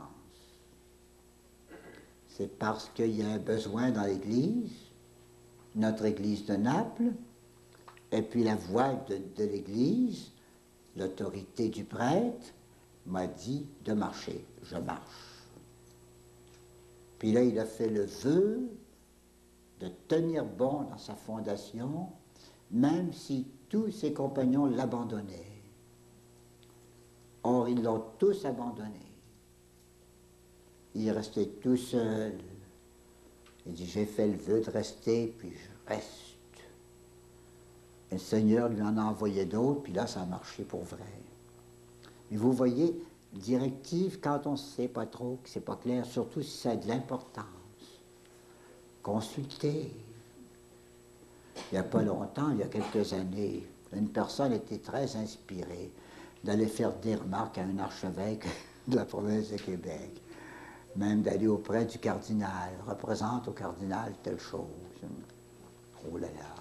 C'est parce qu'il y a un besoin dans l'Église, notre Église de Naples, et puis la voix de, de l'Église, l'autorité du prêtre, m'a dit de marcher. Je marche. Puis là, il a fait le vœu de tenir bon dans sa fondation, même si tous ses compagnons l'abandonnaient. Or, ils l'ont tous abandonné. Il est resté tout seul. Il dit, j'ai fait le vœu de rester, puis je reste. Et le Seigneur lui en a envoyé d'autres, puis là, ça a marché pour vrai. Mais vous voyez, directive, quand on ne sait pas trop, que c'est pas clair, surtout si ça a de l'importance. Consultez. Il n'y a pas longtemps, il y a quelques années, une personne était très inspirée d'aller faire des remarques à un archevêque de la province de Québec. Même d'aller auprès du cardinal, représente au cardinal telle chose. Oh là là.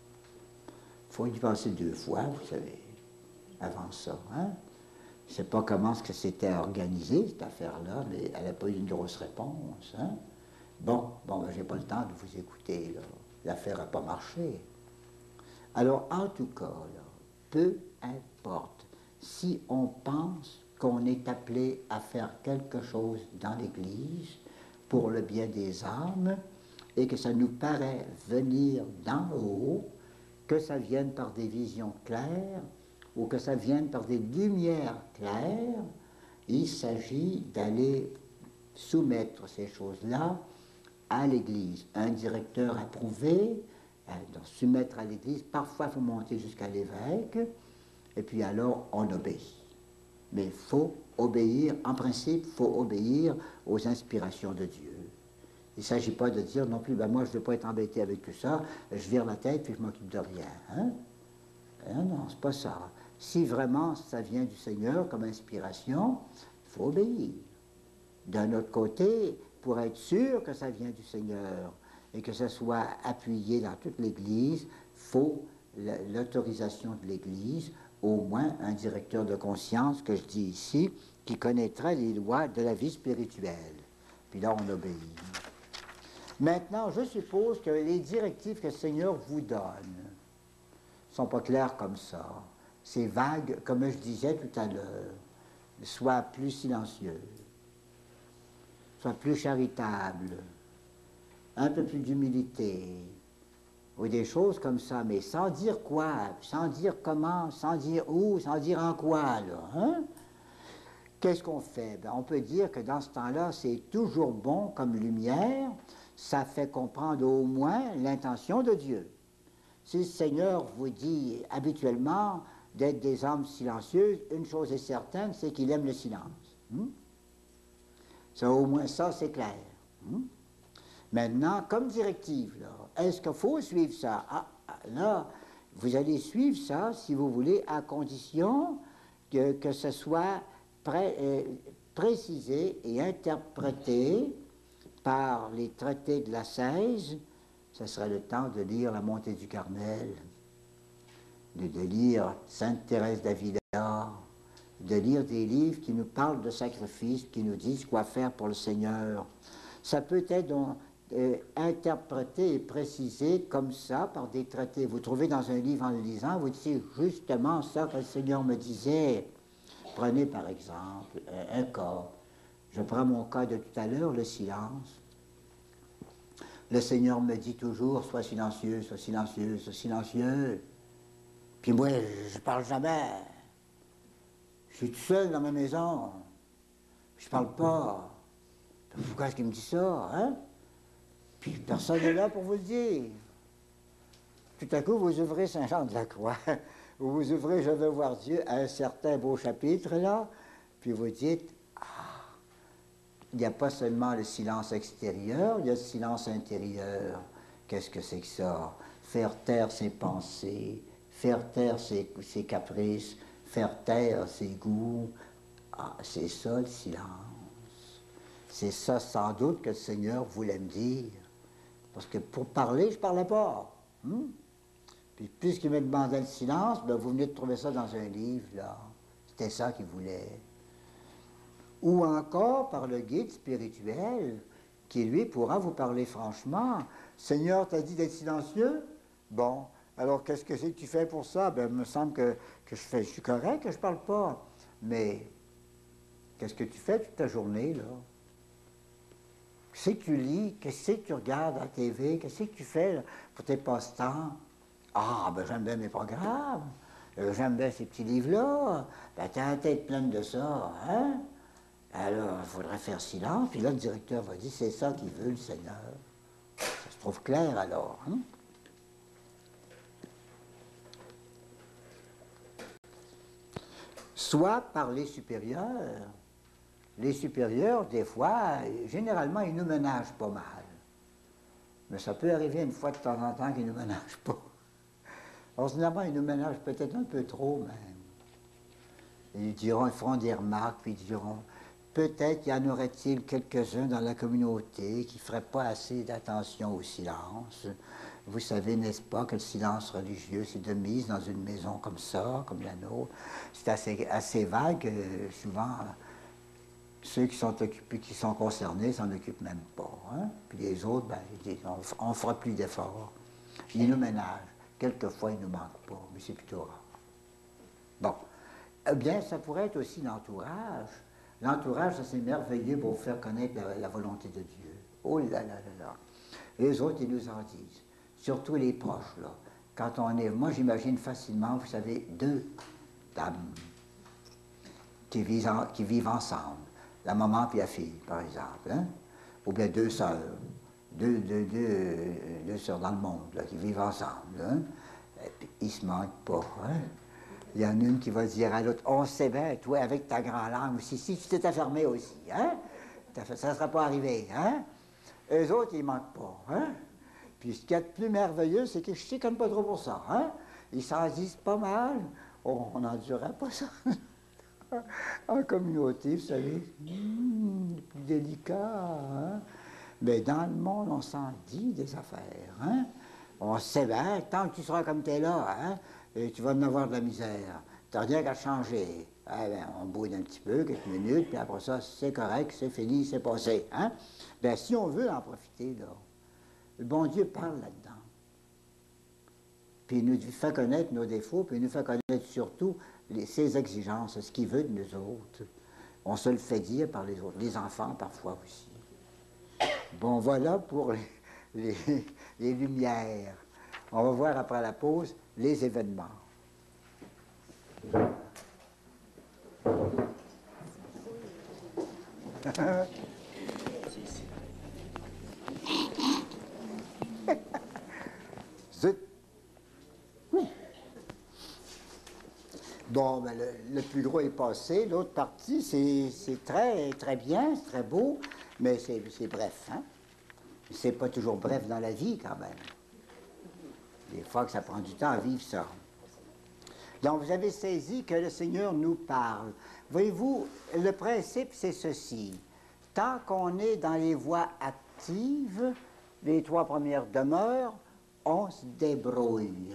Il faut y penser deux fois, vous savez, avant ça. Hein? Je ne sais pas comment que c'était organisé, cette affaire-là, mais elle n'a pas eu une grosse réponse. Hein? Bon, bon, ben, j'ai pas le temps de vous écouter, là. L'affaire n'a pas marché. Alors, en tout cas, là, peu importe, si on pense qu'on est appelé à faire quelque chose dans l'Église pour le bien des âmes et que ça nous paraît venir d'en haut, que ça vienne par des visions claires ou que ça vienne par des lumières claires, il s'agit d'aller soumettre ces choses-là à l'Église. Un directeur approuvé, donc soumettre à l'Église, parfois il faut monter jusqu'à l'évêque, et puis alors on obéit. Mais il faut obéir, en principe, il faut obéir aux inspirations de Dieu. Il ne s'agit pas de dire non plus, ben moi je ne veux pas être embêté avec tout ça, je vire la tête puis je m'occupe de rien. Hein? Non, non, c'est pas ça. Si vraiment ça vient du Seigneur comme inspiration, il faut obéir. D'un autre côté, pour être sûr que ça vient du Seigneur et que ça soit appuyé dans toute l'Église, il faut l'autorisation de l'Église, au moins un directeur de conscience, que je dis ici, qui connaîtra les lois de la vie spirituelle. Puis là, on obéit. Maintenant, je suppose que les directives que le Seigneur vous donne ne sont pas claires comme ça. C'est vague, comme je disais tout à l'heure. Sois plus silencieux, sois plus charitable, un peu plus d'humilité, ou des choses comme ça, mais sans dire quoi, sans dire comment, sans dire où, sans dire en quoi, là. Hein? Qu'est-ce qu'on fait? Ben, on peut dire que dans ce temps-là, c'est toujours bon comme lumière, ça fait comprendre au moins l'intention de Dieu. si le Seigneur vous dit habituellement d'être des âmes silencieuses, une chose est certaine, c'est qu'il aime le silence. Hmm? Ça, au moins ça, c'est clair. Hmm? Maintenant, comme directive, est-ce qu'il faut suivre ça? Ah, là, vous allez suivre ça, si vous voulez, à condition que, que ce soit pré, euh, précisé et interprété par les traités de la seize. Ce serait le temps de lire La Montée du Carmel, de, de lire Sainte Thérèse d'Avila, de lire des livres qui nous parlent de sacrifice, qui nous disent quoi faire pour le Seigneur. Ça peut être donc, euh, interprété et précisé comme ça par des traités. Vous trouvez dans un livre en le lisant, vous dites justement ça que le Seigneur me disait. Prenez par exemple un, un cas. Je prends mon cas de tout à l'heure, le silence. Le Seigneur me dit toujours, sois silencieux, sois silencieux, sois silencieux. Puis moi, je ne parle jamais. Je suis tout seul dans ma maison. Je ne parle pas. Pourquoi est-ce qu'il me dit ça, hein? Puis personne n'est là pour vous le dire. Tout à coup, vous ouvrez Saint-Jean-de-la-Croix, ou vous ouvrez Je veux voir Dieu à un certain beau chapitre, là, puis vous dites, ah, il n'y a pas seulement le silence extérieur, il y a le silence intérieur. Qu'est-ce que c'est que ça? Faire taire ses pensées, faire taire ses, ses caprices, faire taire ses goûts. Ah, c'est ça le silence. C'est ça sans doute que le Seigneur voulait me dire. Parce que pour parler, je ne parlais pas. Hmm? Puis puisqu'il me demandait le silence, ben vous venez de trouver ça dans un livre, là. C'était ça qu'il voulait. Ou encore par le guide spirituel, qui lui pourra vous parler franchement. Seigneur, t'as dit d'être silencieux? Bon, alors qu'est-ce que c'est que tu fais pour ça? Ben, il me semble que, que je, fais, je suis correct, que je ne parle pas. Mais qu'est-ce que tu fais toute ta journée, là? Qu'est-ce que tu lis? Qu'est-ce que tu regardes à la T V? Qu'est-ce que tu fais là, pour tes passe-temps? Ah, ben j'aime bien mes programmes. Euh, j'aime bien ces petits livres-là. Ben t'as la tête pleine de ça, hein? Alors, il faudrait faire silence. Puis là, le directeur va dire, c'est ça qu'il veut, le Seigneur. Ça se trouve clair, alors, hein? Soit par les supérieurs. Les supérieurs, des fois, généralement, ils nous ménagent pas mal. Mais ça peut arriver une fois de temps en temps qu'ils ne nous ménagent pas. Ordinairement, ils nous ménagent peut-être un peu trop, même. Ils diront, ils feront des remarques, puis ils diront, peut-être y en aurait-il quelques-uns dans la communauté qui ne feraient pas assez d'attention au silence. Vous savez, n'est-ce pas, que le silence religieux, c'est de mise dans une maison comme ça, comme la nôtre. C'est assez, assez vague, euh, souvent. Ceux qui sont occupés, qui sont concernés, s'en occupent même pas. Hein? Puis les autres, ben, ils disent, on ne fera plus d'efforts. Ils nous ménagent. Quelquefois, ils ne nous manquent pas, mais c'est plutôt rare. Bon. Eh bien, ça pourrait être aussi l'entourage. L'entourage, ça c'est merveilleux pour faire connaître la, la volonté de Dieu. Oh là là là là. Les autres, ils nous en disent. Surtout les proches, là. Quand on est... Moi, j'imagine facilement, vous savez, deux dames qui vivent, en, qui vivent ensemble. La maman et la fille, par exemple, hein? Ou bien deux sœurs, deux, deux, deux, deux sœurs dans le monde, là, qui vivent ensemble. Hein? Et puis, ils ne se manquent pas. Hein? Il y en a une qui va dire à l'autre, on sait bien, toi, avec ta grande langue aussi, si tu t'es fermé aussi, hein? Ça ne sera pas arrivé, hein? Eux autres, ils ne manquent pas, hein? Puis ce qu'il y a de plus merveilleux, c'est que je ne sais comme pas trop pour ça, hein? Ils s'en disent pas mal. Oh, on n'endurerait pas ça. En communauté, vous savez, hmm, plus délicat, hein? Mais dans le monde, on s'en dit des affaires, hein? On sait bien, tant que tu seras comme tu es là, hein? Et tu vas en avoir de la misère. Tu n'as rien qu'à changer. Eh bien, on bouille un petit peu, quelques minutes, puis après ça, c'est correct, c'est fini, c'est passé, hein? Bien, si on veut en profiter, là, le bon Dieu parle là-dedans. Puis il nous fait connaître nos défauts, puis il nous fait connaître surtout les, ses exigences, ce qu'il veut de nous autres. On se le fait dire par les autres, les enfants parfois aussi. Bon, voilà pour les, les, les lumières. On va voir après la pause les événements. Zut! Bon, ben, le, le plus gros est passé. L'autre partie, c'est très, très bien, c'est très beau, mais c'est bref. Hein? C'est pas toujours bref dans la vie, quand même. Des fois que ça prend du temps à vivre ça. Donc, vous avez saisi que le Seigneur nous parle. Voyez-vous, le principe, c'est ceci. Tant qu'on est dans les voies actives, les trois premières demeures, on se débrouille.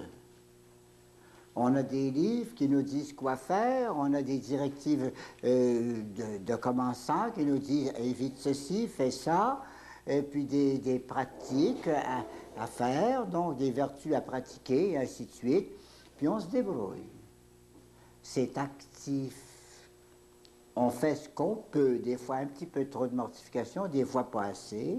On a des livres qui nous disent quoi faire, on a des directives euh, de, de commençants qui nous disent évite ceci, fais ça, et puis des, des pratiques à, à faire, donc des vertus à pratiquer, et ainsi de suite. Puis on se débrouille. C'est actif. On fait ce qu'on peut, des fois un petit peu trop de mortification, des fois pas assez,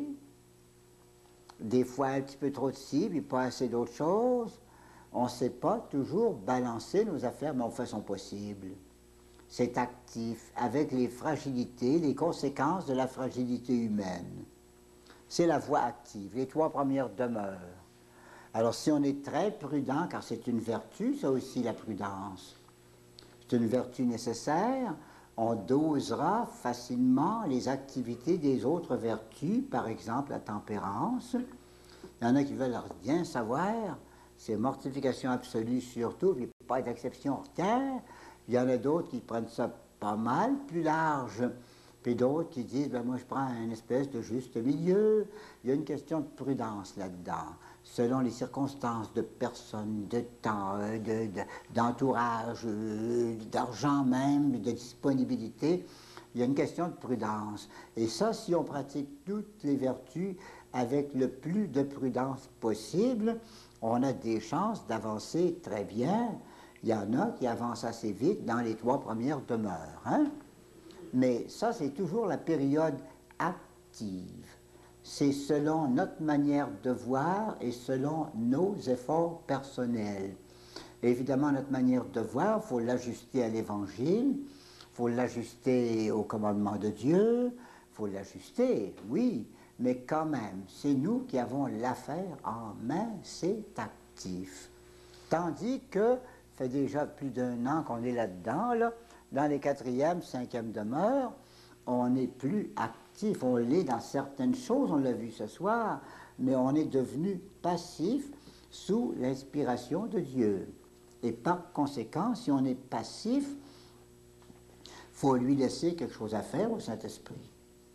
des fois un petit peu trop de ci, puis pas assez d'autres choses. On ne sait pas toujours balancer nos affaires, mais on fait son possible. C'est actif, avec les fragilités, les conséquences de la fragilité humaine. C'est la voie active, les trois premières demeures. Alors si on est très prudent, car c'est une vertu, ça aussi la prudence, c'est une vertu nécessaire, on dosera facilement les activités des autres vertus, par exemple la tempérance. Il y en a qui veulent rien savoir, c'est mortification absolue surtout, puis pas d'exception hors terre. Il y en a d'autres qui prennent ça pas mal, plus large, puis d'autres qui disent, ben moi je prends une espèce de juste milieu. Il y a une question de prudence là-dedans, selon les circonstances de personnes, de temps, de, de, d'entourage, euh, d'argent même, de disponibilité. Il y a une question de prudence. Et ça, si on pratique toutes les vertus avec le plus de prudence possible, on a des chances d'avancer très bien. Il y en a qui avancent assez vite dans les trois premières demeures. Hein? Mais ça, c'est toujours la période active. C'est selon notre manière de voir et selon nos efforts personnels. Évidemment, notre manière de voir, il faut l'ajuster à l'Évangile, il faut l'ajuster au commandement de Dieu, il faut l'ajuster, oui, mais quand même, c'est nous qui avons l'affaire en main, c'est actif. Tandis que, ça fait déjà plus d'un an qu'on est là-dedans, là, dans les quatrième, cinquième demeures, on n'est plus actif, on l'est dans certaines choses, on l'a vu ce soir, mais on est devenu passif sous l'inspiration de Dieu. Et par conséquent, si on est passif, il faut lui laisser quelque chose à faire au Saint-Esprit.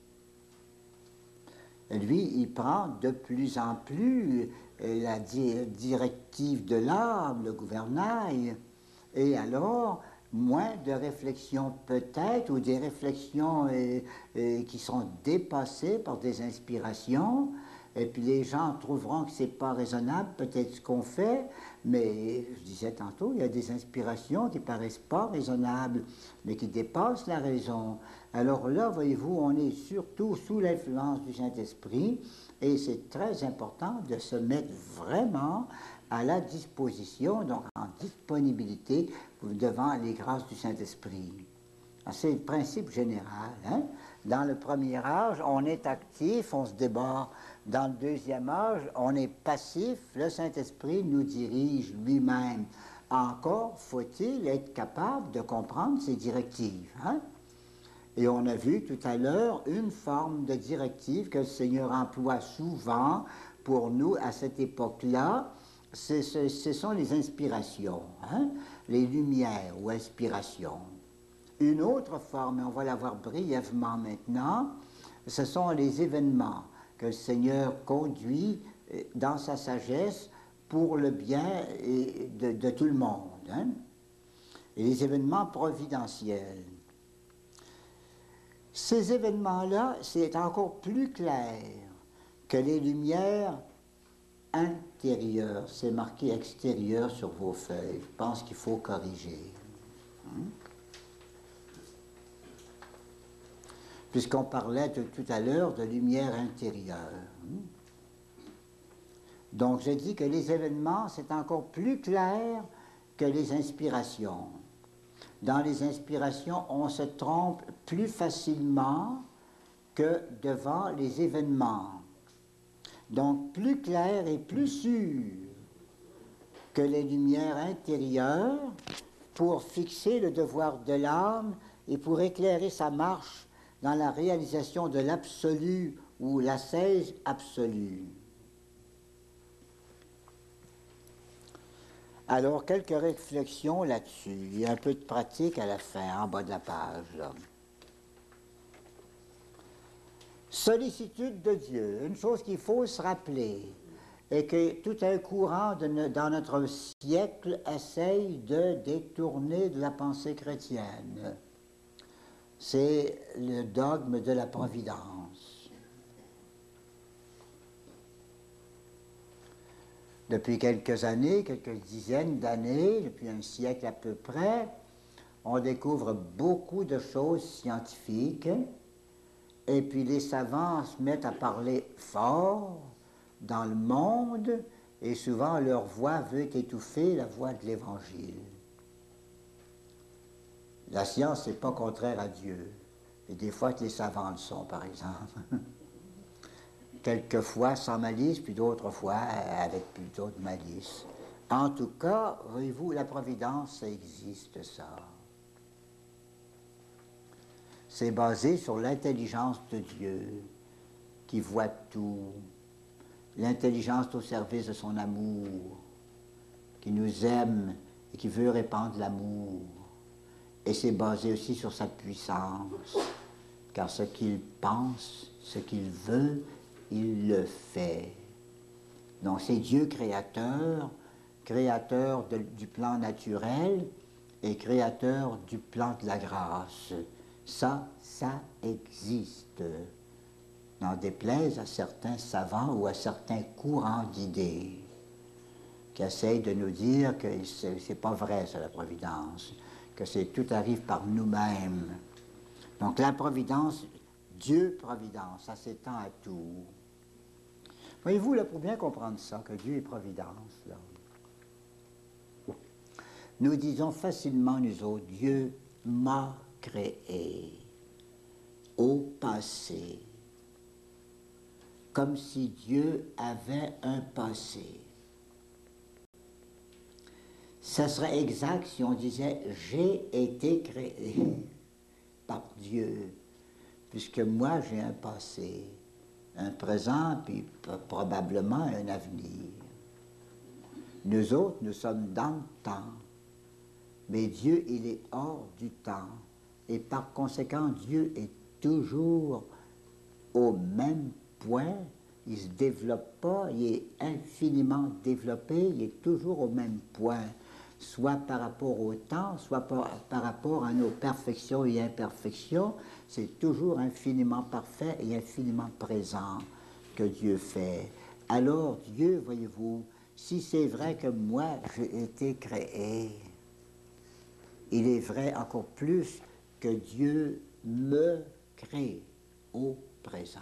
Lui, il prend de plus en plus la di directive de l'âme, le gouvernail, et alors, moins de réflexions peut-être, ou des réflexions euh, euh, qui sont dépassées par des inspirations, et puis les gens trouveront que c'est pas raisonnable, peut-être ce qu'on fait, mais je disais tantôt, il y a des inspirations qui paraissent pas raisonnables, mais qui dépassent la raison. Alors là, voyez-vous, on est surtout sous l'influence du Saint-Esprit, et c'est très important de se mettre vraiment à la disposition, donc en disponibilité devant les grâces du Saint-Esprit. C'est le principe général. Hein? Dans le premier âge, on est actif, on se débat. Dans le deuxième âge, on est passif, le Saint-Esprit nous dirige lui-même. Encore faut-il être capable de comprendre ces directives. Hein? Et on a vu tout à l'heure une forme de directive que le Seigneur emploie souvent pour nous à cette époque-là. Ce, ce, ce sont les inspirations, hein? Les lumières ou inspirations. Une autre forme, et on va la voir brièvement maintenant, ce sont les événements que le Seigneur conduit dans sa sagesse pour le bien de, de tout le monde. Hein? Et les événements providentiels. Ces événements-là, c'est encore plus clair que les lumières intérieures. C'est marqué extérieur sur vos feuilles. Je pense qu'il faut corriger. Hein? Puisqu'on parlait de, tout à l'heure de lumière intérieure. Hein? Donc, je dis que les événements, c'est encore plus clair que les inspirations. Dans les inspirations, on se trompe plus facilement que devant les événements. Donc, plus clair et plus sûr que les lumières intérieures, pour fixer le devoir de l'âme et pour éclairer sa marche dans la réalisation de l'absolu ou l'ascèse absolue. Alors, quelques réflexions là-dessus. Il y a un peu de pratique à la fin, en bas de la page, là. Sollicitude de Dieu, une chose qu'il faut se rappeler, et que tout un courant de ne, dans notre siècle essaye de détourner de la pensée chrétienne. C'est le dogme de la providence. Depuis quelques années, quelques dizaines d'années, depuis un siècle à peu près, on découvre beaucoup de choses scientifiques, et puis les savants se mettent à parler fort dans le monde, et souvent leur voix veut étouffer la voix de l'Évangile. La science n'est pas contraire à Dieu, et des fois que les savants le sont, par exemple. Quelquefois sans malice, puis d'autres fois avec plutôt de malice. En tout cas, voyez-vous, la providence, ça existe, ça. C'est basé sur l'intelligence de Dieu, qui voit tout, l'intelligence au service de son amour, qui nous aime et qui veut répandre l'amour. Et c'est basé aussi sur sa puissance, car ce qu'il pense, ce qu'il veut, il le fait. Donc c'est Dieu créateur, créateur de, du plan naturel et créateur du plan de la grâce. Ça, ça existe. N'en déplaise à certains savants ou à certains courants d'idées qui essayent de nous dire que c'est, c'est pas vrai, ça, la providence, que c'est, tout arrive par nous-mêmes. Donc la providence, Dieu providence, ça s'étend à tout. Voyez-vous, là, pour bien comprendre ça, que Dieu est providence, là, nous disons facilement, nous autres, Dieu m'a créé au passé, comme si Dieu avait un passé. Ça serait exact si on disait « j'ai été créé par Dieu », puisque moi j'ai un passé, un présent, puis probablement un avenir. Nous autres, nous sommes dans le temps, mais Dieu, il est hors du temps, et par conséquent, Dieu est toujours au même point, il ne se développe pas, il est infiniment développé, il est toujours au même point, soit par rapport au temps, soit par, par rapport à nos perfections et imperfections, c'est toujours infiniment parfait et infiniment présent que Dieu fait. Alors Dieu, voyez-vous, si c'est vrai que moi j'ai été créé, il est vrai encore plus que Dieu me crée au présent.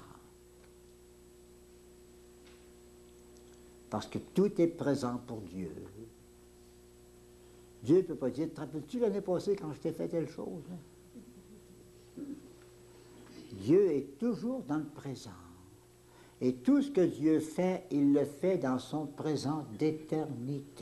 Parce que tout est présent pour Dieu. Dieu ne peut pas dire, te rappelles-tu l'année passée quand je t'ai fait telle chose? Hein? Dieu est toujours dans le présent. Et tout ce que Dieu fait, il le fait dans son présent d'éternité.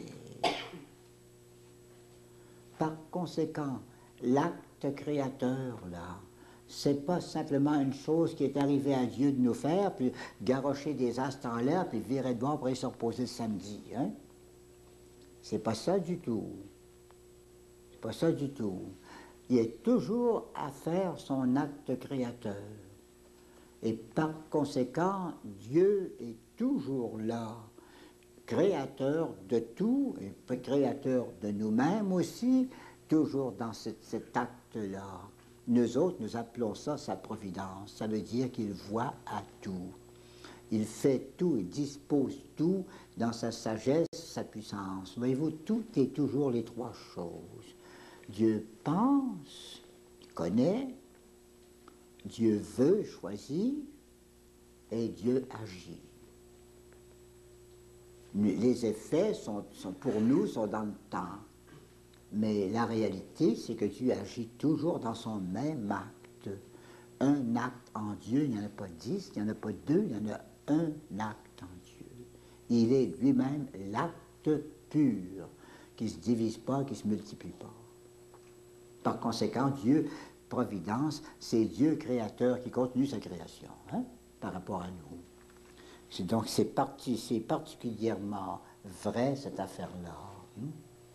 Par conséquent, l'acte créateur, là, c'est pas simplement une chose qui est arrivée à Dieu de nous faire, puis garrocher des astres en l'air, puis virer de bord pour aller se reposer le samedi. Hein? C'est pas ça du tout. C'est pas ça du tout. Il est toujours à faire son acte créateur. Et par conséquent, Dieu est toujours là, créateur de tout, et créateur de nous-mêmes aussi, toujours dans cet, cet acte-là. Nous autres, nous appelons ça sa providence. Ça veut dire qu'il voit à tout. Il fait tout, il dispose tout dans sa sagesse, sa puissance. Voyez-vous, tout est toujours les trois choses. Dieu pense, connaît, Dieu veut, choisit, et Dieu agit. Les effets sont, sont, pour nous sont dans le temps. Mais la réalité, c'est que Dieu agit toujours dans son même acte. Un acte en Dieu, il n'y en a pas dix, il n'y en a pas deux, il y en a un acte en Dieu. Il est lui-même l'acte pur, qui ne se divise pas, qui ne se multiplie pas. Par conséquent, Dieu, providence, c'est Dieu créateur qui continue sa création, hein, par rapport à nous. C'est donc c'est parti, c'est particulièrement vrai, cette affaire-là. Hein.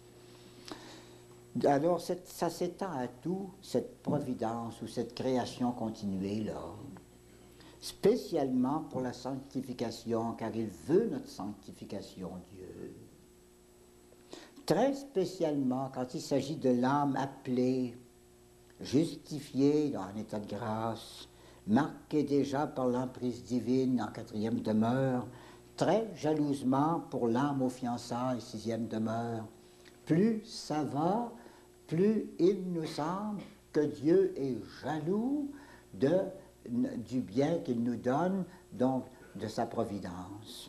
Alors, ça s'étend à tout, cette providence ou cette création continuée-là, spécialement pour la sanctification, car il veut notre sanctification, Dieu. Très spécialement quand il s'agit de l'âme appelée, justifiée dans un état de grâce, marquée déjà par l'emprise divine en quatrième demeure, très jalousement pour l'âme aux fiançailles, sixième demeure. Plus ça va, plus il nous semble que Dieu est jaloux de, du bien qu'il nous donne, donc de sa providence.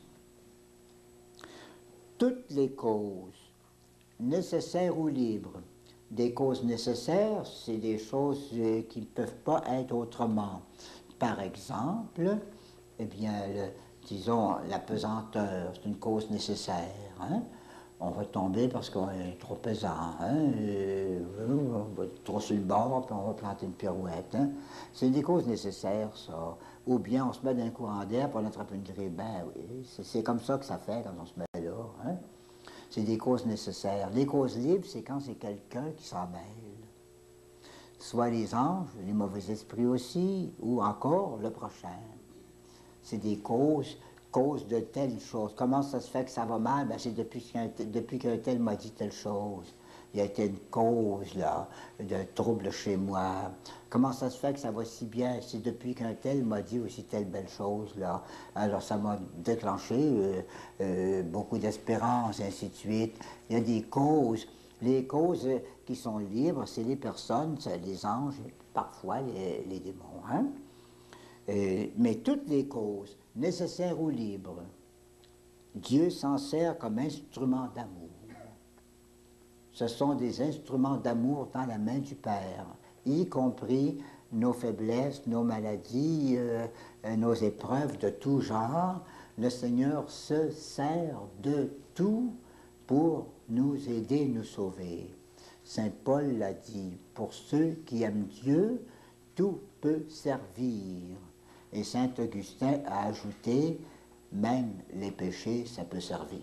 Toutes les causes, nécessaires ou libres, des causes nécessaires, c'est des choses euh, qui ne peuvent pas être autrement. Par exemple, eh bien, le, disons, la pesanteur, c'est une cause nécessaire. Hein? On va tomber parce qu'on est trop pesant, hein? Et, on va être trop sur le bord, puis on va planter une pirouette. Hein? C'est des causes nécessaires, ça. Ou bien on se met dans un courant d'air, puis on attrape une grippe. Ben oui, c'est comme ça que ça fait quand on se met là. Hein? C'est des causes nécessaires. Les causes libres, c'est quand c'est quelqu'un qui s'en mêle. Soit les anges, les mauvais esprits aussi, ou encore le prochain. C'est des causes, causes de telle chose. Comment ça se fait que ça va mal? Ben, c'est depuis qu'un depuis qu'un tel m'a dit telle chose. Il y a été une cause, là, de trouble chez moi. Comment ça se fait que ça va si bien? C'est depuis qu'un tel m'a dit aussi telle belle chose, là. Alors, ça m'a déclenché euh, euh, beaucoup d'espérance, et ainsi de suite. Il y a des causes. Les causes qui sont libres, c'est les personnes, c'est les anges, et parfois les, les démons. Hein? Et, mais toutes les causes, nécessaires ou libres, Dieu s'en sert comme instrument d'amour. Ce sont des instruments d'amour dans la main du Père, y compris nos faiblesses, nos maladies, euh, nos épreuves de tout genre. Le Seigneur se sert de tout pour nous aider, nous sauver. Saint Paul l'a dit, pour ceux qui aiment Dieu, tout peut servir. Et Saint Augustin a ajouté, même les péchés, ça peut servir.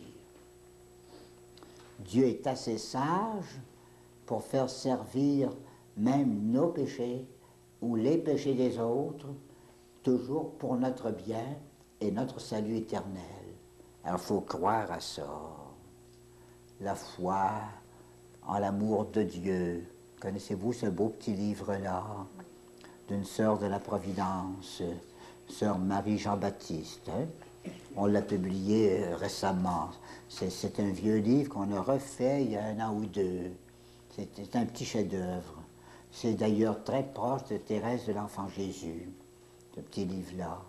Dieu est assez sage pour faire servir même nos péchés ou les péchés des autres, toujours pour notre bien et notre salut éternel. Alors il faut croire à ça. La foi en l'amour de Dieu. Connaissez-vous ce beau petit livre-là d'une sœur de la Providence, sœur Marie Jean-Baptiste, hein? On l'a publié euh, récemment. C'est un vieux livre qu'on a refait il y a un an ou deux. C'est un petit chef-d'œuvre. C'est d'ailleurs très proche de Thérèse de l'Enfant Jésus, ce petit livre-là.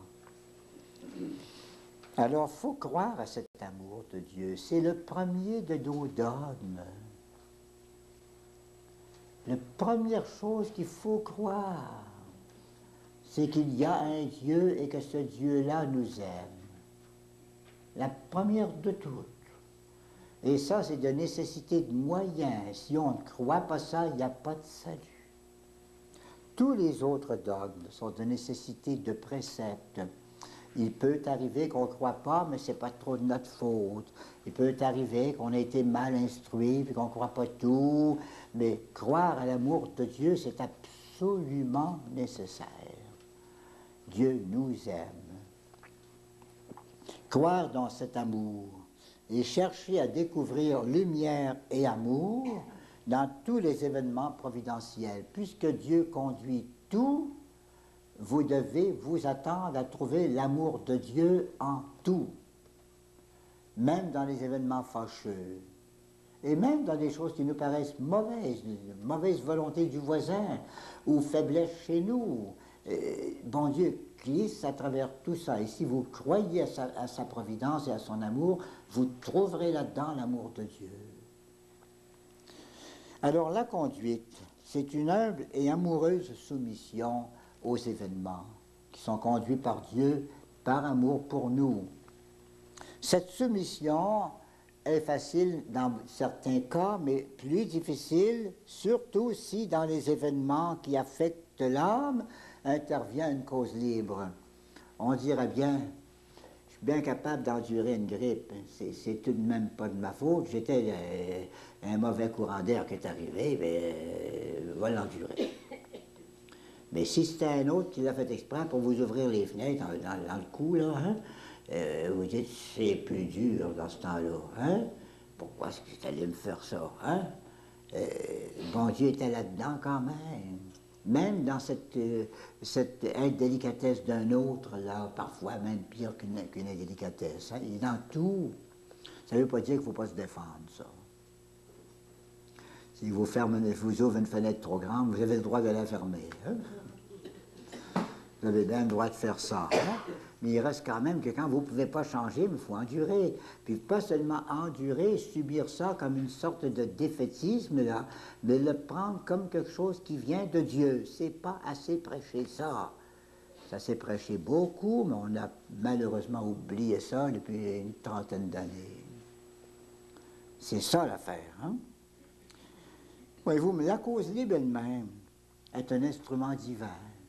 Alors, il faut croire à cet amour de Dieu. C'est le premier de nos dogmes. La première chose qu'il faut croire, c'est qu'il y a un Dieu et que ce Dieu-là nous aime. La première de toutes. Et ça, c'est de nécessité de moyens. Si on ne croit pas ça, il n'y a pas de salut. Tous les autres dogmes sont de nécessité de préceptes. Il peut arriver qu'on ne croit pas, mais ce n'est pas trop de notre faute. Il peut arriver qu'on a été mal instruit, puis qu'on ne croit pas tout. Mais croire à l'amour de Dieu, c'est absolument nécessaire. Dieu nous aime. Croire dans cet amour et chercher à découvrir lumière et amour dans tous les événements providentiels. Puisque Dieu conduit tout, vous devez vous attendre à trouver l'amour de Dieu en tout, même dans les événements fâcheux, et même dans des choses qui nous paraissent mauvaises, mauvaise volonté du voisin, ou faiblesse chez nous. Et, bon Dieu glisse à travers tout ça, et si vous croyez à sa, à sa providence et à son amour, vous trouverez là-dedans l'amour de Dieu. Alors la conduite, c'est une humble et amoureuse soumission aux événements qui sont conduits par Dieu par amour pour nous. Cette soumission est facile dans certains cas, mais plus difficile, surtout si dans les événements qui affectent l'âme intervient une cause libre. On dirait bien, je suis bien capable d'endurer une grippe, c'est tout de même pas de ma faute, j'étais euh, un mauvais courant d'air qui est arrivé, mais euh, je vais l'endurer. Mais si c'était un autre qui l'a fait exprès pour vous ouvrir les fenêtres dans, dans, dans le cou, là, hein, euh, vous dites, c'est plus dur dans ce temps-là, hein? Pourquoi est-ce que tu allé me faire ça, hein? Euh, bon Dieu était là-dedans quand même. Même dans cette, euh, cette indélicatesse d'un autre, là, parfois même pire qu'une qu'une indélicatesse. Hein? Il est dans tout. Ça ne veut pas dire qu'il ne faut pas se défendre, ça. Si vous, fermez, vous ouvrez une fenêtre trop grande, vous avez le droit de la fermer. Hein? Vous avez bien le droit de faire ça. Hein? Mais il reste quand même que quand vous ne pouvez pas changer, il faut endurer. Puis pas seulement endurer, subir ça comme une sorte de défaitisme, là, mais le prendre comme quelque chose qui vient de Dieu. C'est pas assez prêché ça. Ça s'est prêché beaucoup, mais on a malheureusement oublié ça depuis une trentaine d'années. C'est ça l'affaire. Hein? Voyez-vous, mais la cause libre elle-même est un instrument divin.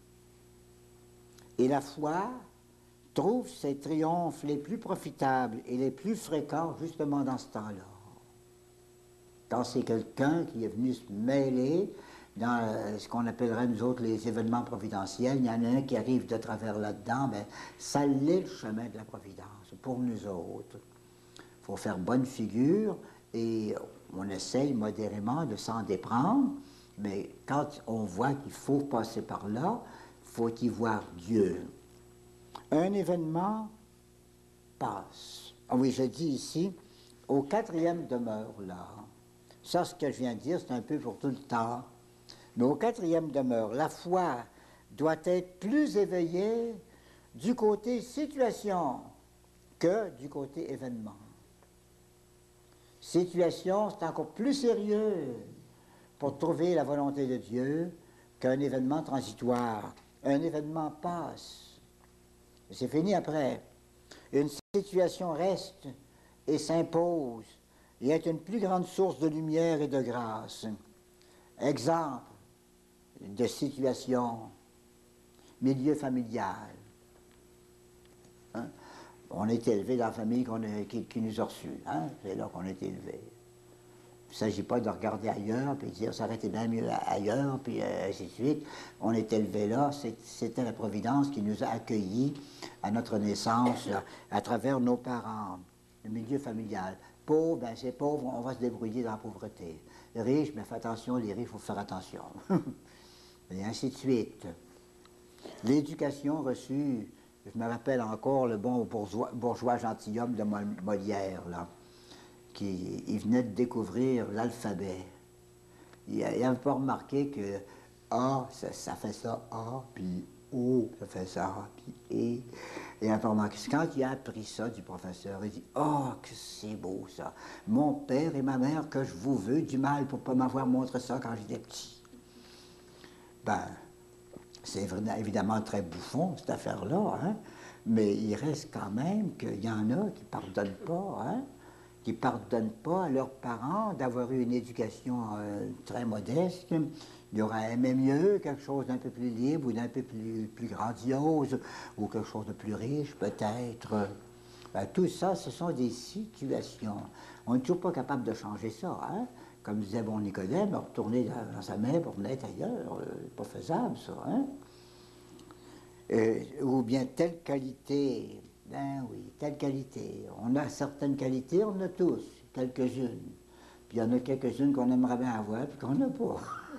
Et la foi trouve ses triomphes les plus profitables et les plus fréquents justement dans ce temps-là. Quand c'est quelqu'un qui est venu se mêler dans ce qu'on appellerait nous autres les événements providentiels, il y en a un qui arrive de travers là-dedans, bien, ça l'est le chemin de la providence pour nous autres. Il faut faire bonne figure et on essaye modérément de s'en déprendre, mais quand on voit qu'il faut passer par là, faut y voir Dieu. Un événement passe. Ah oui, je dis ici, au quatrième demeure là. Ça, ce que je viens de dire, c'est un peu pour tout le temps. Mais au quatrième demeure, la foi doit être plus éveillée du côté situation que du côté événement. Situation, c'est encore plus sérieux pour trouver la volonté de Dieu qu'un événement transitoire. Un événement passe. C'est fini après. Une situation reste et s'impose et est une plus grande source de lumière et de grâce. Exemple de situation, milieu familial. Hein? On est élevé dans la famille qu'on a, qui, qui nous a reçus. Hein? C'est là qu'on est élevé. Il ne s'agit pas de regarder ailleurs, puis de dire ça aurait été bien mieux ailleurs, puis euh, ainsi de suite. On est élevé là, c'était la Providence qui nous a accueillis à notre naissance, là, à travers nos parents, le milieu familial. Pauvre, ben c'est pauvre, on va se débrouiller dans la pauvreté. Riche, ben fais attention, les riches, il faut faire attention. Et ainsi de suite. L'éducation reçue, je me rappelle encore le bon bourgeois, bourgeois gentilhomme de Molière, là. Qui il venait de découvrir l'alphabet. Il n'avait pas remarqué que A, ça, ça fait ça, A, puis O, ça fait ça, puis E. Il n'avait pas remarqué. Quand il a appris ça du professeur, il dit « Oh, que c'est beau ça! Mon père et ma mère, que je vous veux du mal pour ne pas m'avoir montré ça quand j'étais petit. » Ben, c'est évidemment très bouffon, cette affaire-là, hein? Mais il reste quand même qu'il y en a qui ne pardonnent pas, hein? Qui ne pardonnent pas à leurs parents d'avoir eu une éducation euh, très modeste. Ils auraient aimé mieux quelque chose d'un peu plus libre ou d'un peu plus, plus grandiose ou quelque chose de plus riche, peut-être. Ben, tout ça, ce sont des situations. On n'est toujours pas capable de changer ça. Hein? Comme disait bon Nicodème, retourner dans, dans sa main pour naître ailleurs, euh, c'est pas faisable, ça. Hein? Euh, ou bien telle qualité. Ben oui, telle qualité. On a certaines qualités, on en a tous, quelques-unes. Puis il y en a quelques-unes qu'on aimerait bien avoir, puis qu'on n'a pas.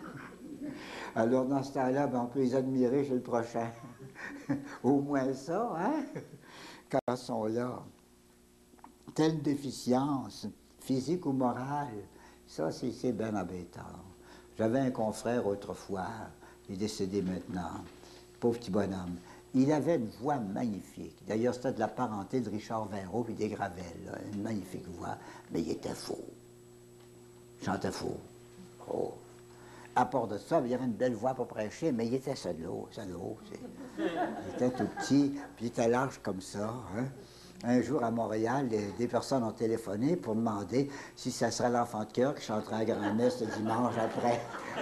Alors dans ce temps-là, ben, on peut les admirer chez le prochain. Au moins ça, hein? Quand ils sont là. Telle déficience, physique ou morale, ça c'est bien embêtant. J'avais un confrère autrefois, il est décédé maintenant, pauvre petit bonhomme. Il avait une voix magnifique. D'ailleurs, c'était de la parenté de Richard Vinrault et des Gravelles. Là. Une magnifique voix, mais il était faux. Il chantait faux. Oh. À part de ça, il y avait une belle voix pour prêcher, mais il était seul de l'eau. Il était tout petit, puis il était large comme ça. Hein? Un jour, à Montréal, des, des personnes ont téléphoné pour demander si ça serait l'enfant de cœur qui chanterait à grand-messe le dimanche après.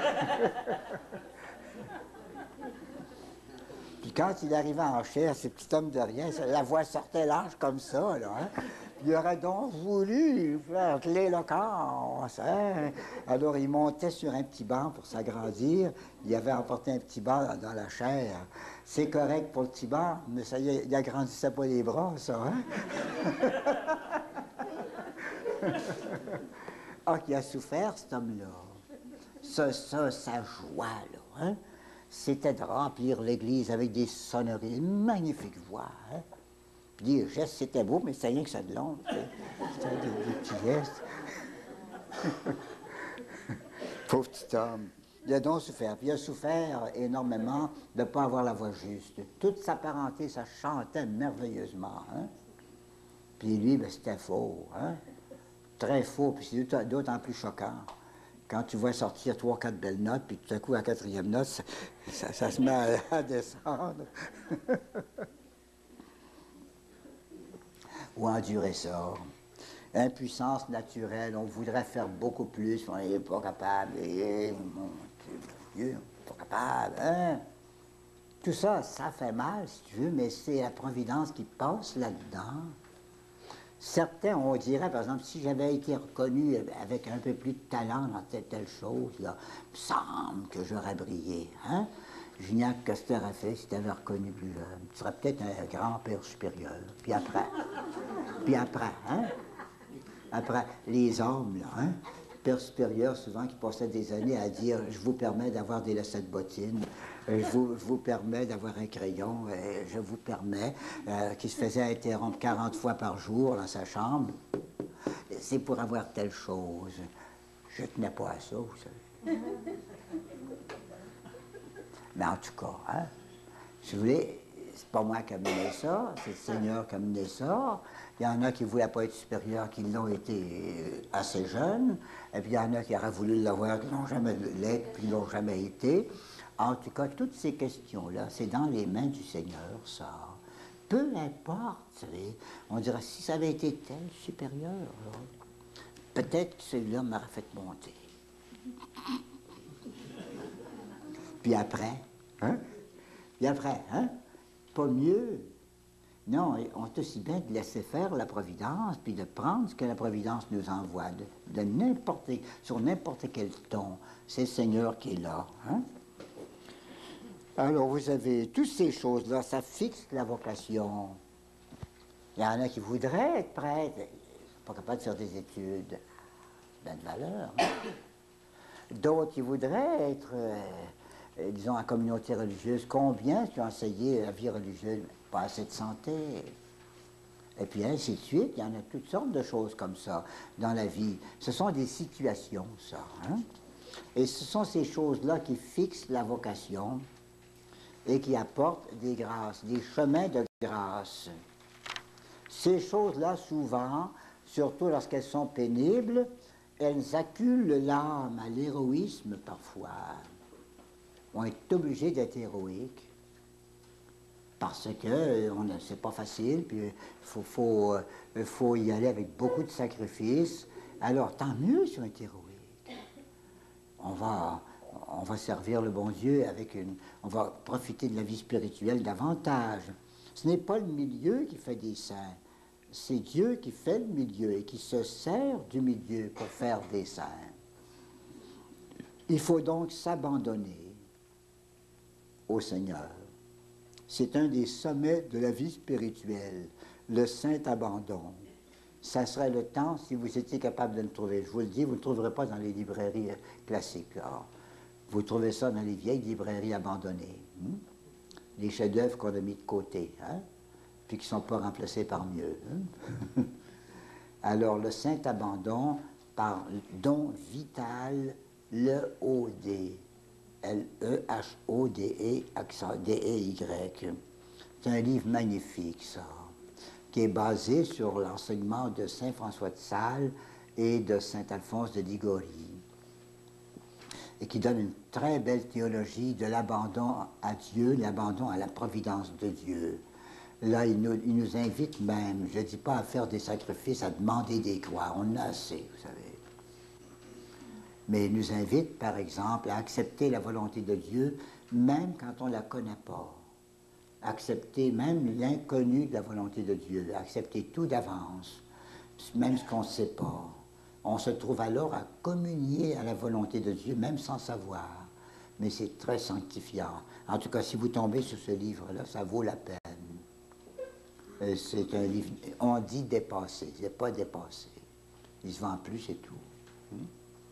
Puis quand il arrivait en chair, ce petit homme de rien, ça, la voix sortait large comme ça, là, hein? Il aurait donc voulu faire l'éloquence, hein? Alors il montait sur un petit banc pour s'agrandir. Il avait emporté un petit banc dans, dans la chair. C'est correct pour le petit banc, mais ça, il, il agrandissait pas les bras, ça, hein? Ah, qui a souffert, cet homme-là. Ça, ça, sa joie, là, hein? C'était de remplir l'église avec des sonneries, une magnifique voix, hein? Puis les gestes, c'était beau, mais c'était rien que ça de long, tu sais. C'était des, des petits gestes. Pauvre petit homme. Il a donc souffert. Puis il a souffert énormément de ne pas avoir la voix juste. Toute sa parenté, ça chantait merveilleusement, hein? Puis lui, ben, c'était faux, hein? Très faux, puis c'est d'autant plus choquant. Quand tu vois sortir trois, quatre belles notes, puis tout à coup, à la quatrième note, ça, ça, ça se met à, à descendre. Ou endurer ça. Impuissance naturelle, on voudrait faire beaucoup plus, on n'est pas capable. Et, mon Dieu, pas capable, hein? Tout ça, ça fait mal, si tu veux, mais c'est la providence qui passe là-dedans. Certains, on dirait, par exemple, si j'avais été reconnu avec un peu plus de talent dans telle, telle chose, là, il me semble que j'aurais brillé. Hein? Gignac, qu'est-ce que tu aurais fait si tu avais reconnu plus jeune? Tu serais peut-être un grand-père supérieur. Puis après, puis après, hein? Après, les hommes, là, hein? Père supérieur, souvent, qui passaient des années à dire « Je vous permets d'avoir des lacets de bottines, je vous, je vous permets d'avoir un crayon, je vous permets euh, », qui se faisait interrompre quarante fois par jour dans sa chambre. C'est pour avoir telle chose. Je ne tenais pas à ça, vous savez. Mais en tout cas, hein, si vous voulez, c'est pas moi qui ai mené ça, c'est le Seigneur qui a mené ça. Il y en a qui ne voulaient pas être supérieurs, qui l'ont été assez jeunes. Et puis il y en a qui auraient voulu l'avoir, qui n'ont jamais l'être, puis qui l'ont jamais été. En tout cas, toutes ces questions-là, c'est dans les mains du Seigneur, ça. Peu importe, vous savez. On dirait, si ça avait été tel supérieur, peut-être que celui-là m'aurait fait monter. Puis après, hein? Puis après, hein? Pas mieux. Non, on est aussi bien de laisser faire la providence, puis de prendre ce que la providence nous envoie, de, de n'importe, sur n'importe quel ton. C'est le Seigneur qui est là. Hein? Alors, vous avez toutes ces choses-là, ça fixe la vocation. Il y en a qui voudraient être prêtres, pas capables de faire des études de valeur. Hein? D'autres qui voudraient être, euh, euh, disons, en communauté religieuse. Combien qui ont essayé la vie religieuse? Pas assez de santé. Et puis ainsi de suite, il y en a toutes sortes de choses comme ça dans la vie. Ce sont des situations, ça. Hein? Et ce sont ces choses-là qui fixent la vocation et qui apportent des grâces, des chemins de grâce. Ces choses-là, souvent, surtout lorsqu'elles sont pénibles, elles acculent l'âme à l'héroïsme parfois. On est obligé d'être héroïque parce que c'est pas facile, puis il faut, faut, euh, faut y aller avec beaucoup de sacrifices. Alors, tant mieux si on est héroïque. On va, on va servir le bon Dieu avec une... On va profiter de la vie spirituelle davantage. Ce n'est pas le milieu qui fait des saints. C'est Dieu qui fait le milieu et qui se sert du milieu pour faire des saints. Il faut donc s'abandonner au Seigneur. C'est un des sommets de la vie spirituelle, le saint abandon. Ça serait le temps si vous étiez capable de le trouver. Je vous le dis, vous ne le trouverez pas dans les librairies classiques. Alors, vous trouvez ça dans les vieilles librairies abandonnées. Hein? Les chefs-d'œuvre qu'on a mis de côté, hein? Puis qui ne sont pas remplacés par mieux. Hein? Alors, le saint abandon par don vital, le O D. L E H O D E, accent D E Y. C'est un livre magnifique, ça, qui est basé sur l'enseignement de saint François de Sales et de saint Alphonse de Liguori, et qui donne une très belle théologie de l'abandon à Dieu, l'abandon à la providence de Dieu. Là, il nous, il nous invite même, je ne dis pas à faire des sacrifices, à demander des croix, on en a assez, vous savez. Mais il nous invite, par exemple, à accepter la volonté de Dieu, même quand on ne la connaît pas. Accepter même l'inconnu de la volonté de Dieu, accepter tout d'avance, même ce qu'on ne sait pas. On se trouve alors à communier à la volonté de Dieu, même sans savoir. Mais c'est très sanctifiant. En tout cas, si vous tombez sur ce livre-là, ça vaut la peine. Euh, c'est un livre, on dit dépassé, il n'est pas dépassé. Il se vend plus, c'est tout. Hmm?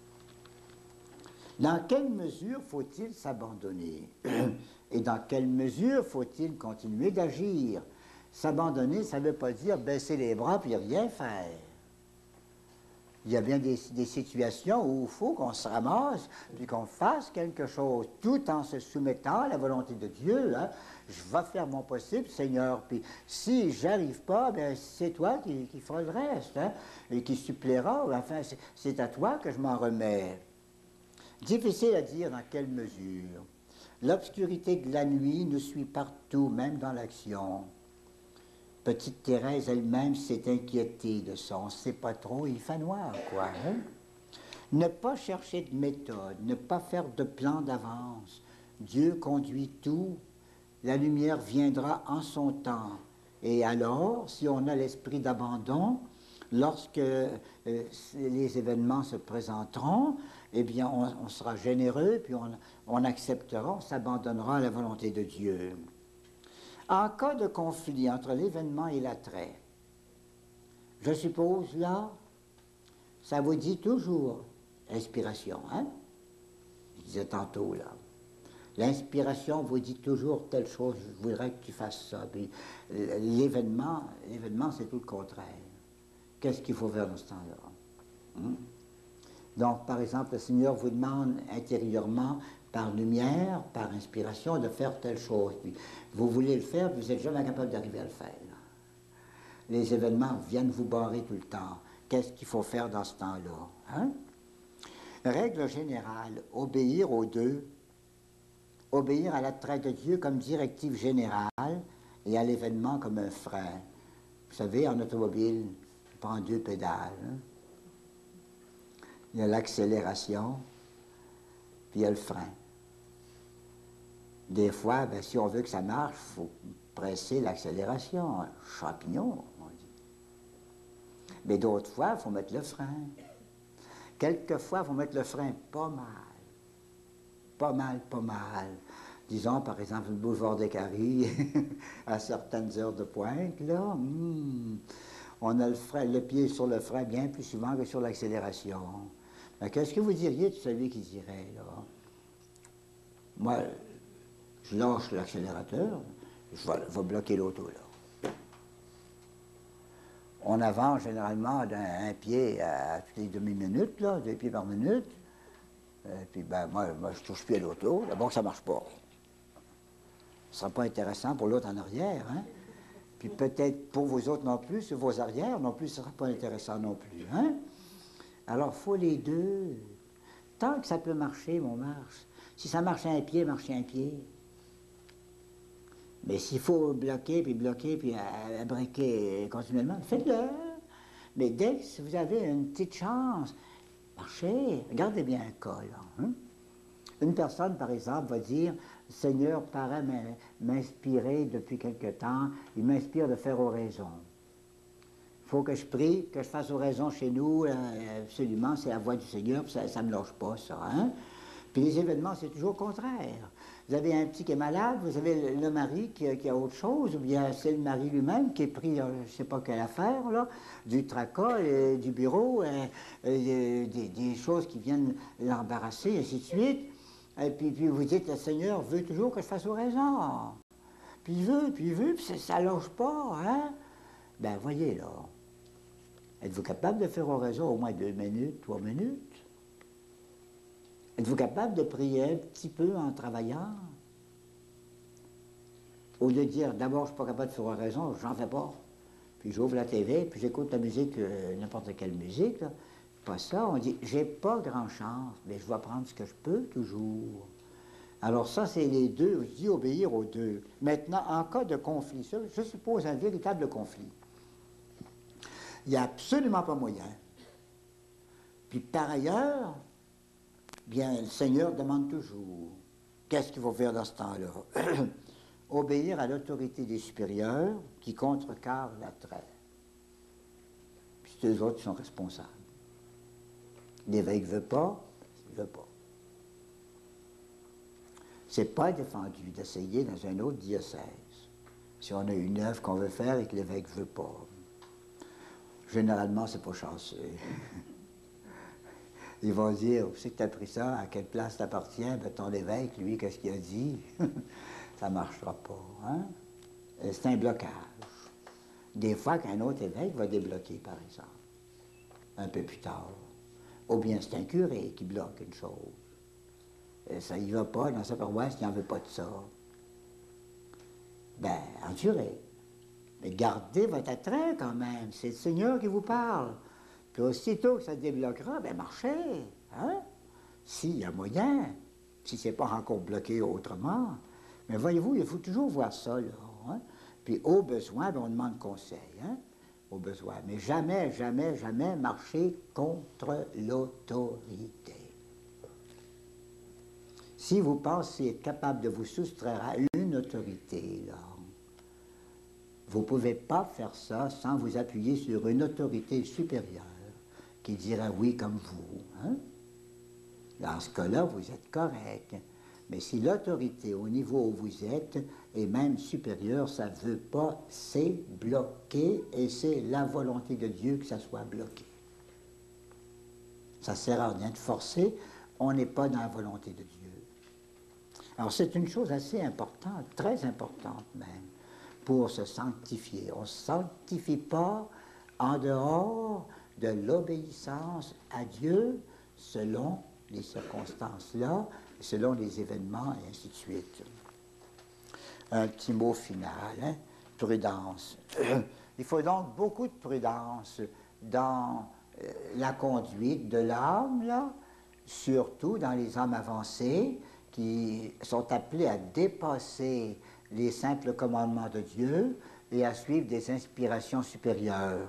Dans quelle mesure faut-il s'abandonner? Et dans quelle mesure faut-il continuer d'agir? S'abandonner, ça ne veut pas dire baisser les bras puis rien faire. Il y a bien des, des situations où il faut qu'on se ramasse puis qu'on fasse quelque chose, tout en se soumettant à la volonté de Dieu. Hein. Je vais faire mon possible, Seigneur. Puis si j'arrive pas, bien c'est toi qui, qui feras le reste, hein, et qui suppléera. Enfin, c'est à toi que je m'en remets. Difficile à dire dans quelle mesure. L'obscurité de la nuit nous suit partout, même dans l'action. Petite Thérèse elle-même s'est inquiétée de ça. On ne sait pas trop, il fait noir, quoi. Hein? Ne pas chercher de méthode, ne pas faire de plan d'avance. Dieu conduit tout. La lumière viendra en son temps. Et alors, si on a l'esprit d'abandon, lorsque euh, les événements se présenteront, eh bien, on, on sera généreux, puis on, on acceptera, on s'abandonnera à la volonté de Dieu. En cas de conflit entre l'événement et l'attrait, je suppose, là, ça vous dit toujours l'inspiration, hein? Je disais tantôt, là. L'inspiration vous dit toujours telle chose, je voudrais que tu fasses ça. Puis l'événement, l'événement, c'est tout le contraire. Qu'est-ce qu'il faut faire dans ce temps-là? Hein? Donc, par exemple, le Seigneur vous demande intérieurement, par lumière, par inspiration, de faire telle chose. Puis vous voulez le faire, puis vous n'êtes jamais capable d'arriver à le faire. Les événements viennent vous barrer tout le temps. Qu'est-ce qu'il faut faire dans ce temps-là? Hein? Règle générale, obéir aux deux. Obéir à l'attrait de Dieu comme directive générale et à l'événement comme un frein. Vous savez, en automobile, on prend deux pédales. Hein? Il y a l'accélération, puis il y a le frein. Des fois, ben, si on veut que ça marche, il faut presser l'accélération, champignon, on dit. Mais d'autres fois, il faut mettre le frein. Quelquefois, il faut mettre le frein pas mal. Pas mal, pas mal. Disons, par exemple, le boulevard des Caries, à certaines heures de pointe, là, hmm, on a le, frein, le pied sur le frein bien plus souvent que sur l'accélération. Qu'est-ce que vous diriez de celui qui dirait, là? Moi, je lâche l'accélérateur, je vais, vais bloquer l'auto, là. On avance généralement d'un pied à toutes les demi-minutes, là, deux pieds par minute. Et puis, ben, moi, moi je ne touche plus à l'auto. D'abord, ça ne marche pas. Ce ne sera pas intéressant pour l'autre en arrière, hein? Puis peut-être pour vous autres non plus, sur vos arrières non plus, ce ne sera pas intéressant non plus, hein? Alors, il faut les deux. Tant que ça peut marcher, on marche. Si ça marche à un pied, marchez un pied. Mais s'il faut bloquer, puis bloquer, puis briquer continuellement, faites-le. Mais dès que vous avez une petite chance, marchez. Regardez bien un cas, là. Hein? Une personne, par exemple, va dire, « Seigneur paraît m'inspirer depuis quelque temps, il m'inspire de faire oraison. Il faut que je prie, que je fasse oraison chez nous, euh, absolument, c'est la voix du Seigneur, puis ça ne me lâche pas, ça. Hein? » Puis les événements, c'est toujours le contraire. Vous avez un petit qui est malade, vous avez le, le mari qui, qui a autre chose, ou bien c'est le mari lui-même qui est pris, je ne sais pas quelle affaire, là, du tracas, euh, du bureau, euh, euh, des, des choses qui viennent l'embarrasser, et ainsi de suite. Et puis, puis vous dites, le Seigneur veut toujours que je fasse oraison. Puis il veut, puis il veut, puis ça ne lâche pas, hein? Ben, voyez, là. Êtes-vous capable de faire oraison au moins deux minutes, trois minutes? Êtes-vous capable de prier un petit peu en travaillant? Au lieu de dire, d'abord, je ne suis pas capable de faire oraison, j'en fais pas. Puis j'ouvre la T V, puis j'écoute la musique, euh, n'importe quelle musique, là. Pas ça, on dit, j'ai pas grand chance, mais je vais prendre ce que je peux toujours. Alors ça, c'est les deux, je dis obéir aux deux. Maintenant, en cas de conflit, ça, je suppose un véritable conflit, il n'y a absolument pas moyen. Puis par ailleurs, bien, le Seigneur demande toujours, qu'est-ce qu'il faut faire dans ce temps-là? Obéir à l'autorité des supérieurs qui contrecarrent l'attrait. Puis c'est eux autres qui sont responsables. L'évêque ne veut pas, il ne veut pas. Ce n'est pas défendu d'essayer dans un autre diocèse. Si on a une œuvre qu'on veut faire et que l'évêque ne veut pas. Généralement, c'est pas chanceux. Ils vont dire, où c'est que tu as pris ça, à quelle place t'appartiens? Ben, ton évêque, lui, qu'est-ce qu'il a dit? Ça ne marchera pas. Hein? C'est un blocage. Des fois qu'un autre évêque va débloquer, par exemple, un peu plus tard. Ou bien c'est un curé qui bloque une chose. Et ça y va pas dans sa paroisse, il n'en veut pas de ça. Ben, endurez. Mais gardez votre attrait quand même. C'est le Seigneur qui vous parle. Puis aussitôt que ça se débloquera, ben marchez. Hein? S'il y a moyen. Si ce n'est pas encore bloqué autrement. Mais voyez-vous, il faut toujours voir ça, là. Hein? Puis au besoin, ben, on demande conseil. Hein? Au besoin. Mais jamais, jamais, jamais marcher contre l'autorité. Si vous pensez être capable de vous soustraire à une autorité, là, vous ne pouvez pas faire ça sans vous appuyer sur une autorité supérieure qui dira oui comme vous. Hein? Dans ce cas-là, vous êtes correct. Mais si l'autorité au niveau où vous êtes est même supérieure, ça ne veut pas, c'est bloqué et c'est la volonté de Dieu que ça soit bloqué. Ça ne sert à rien de forcer, on n'est pas dans la volonté de Dieu. Alors c'est une chose assez importante, très importante même, pour se sanctifier. On ne se sanctifie pas en dehors de l'obéissance à Dieu selon les circonstances-là, selon les événements et ainsi de suite. Un petit mot final, hein? Prudence. Il faut donc beaucoup de prudence dans euh, la conduite de l'âme, là, surtout dans les âmes avancées, qui sont appelés à dépasser les simples commandements de Dieu et à suivre des inspirations supérieures.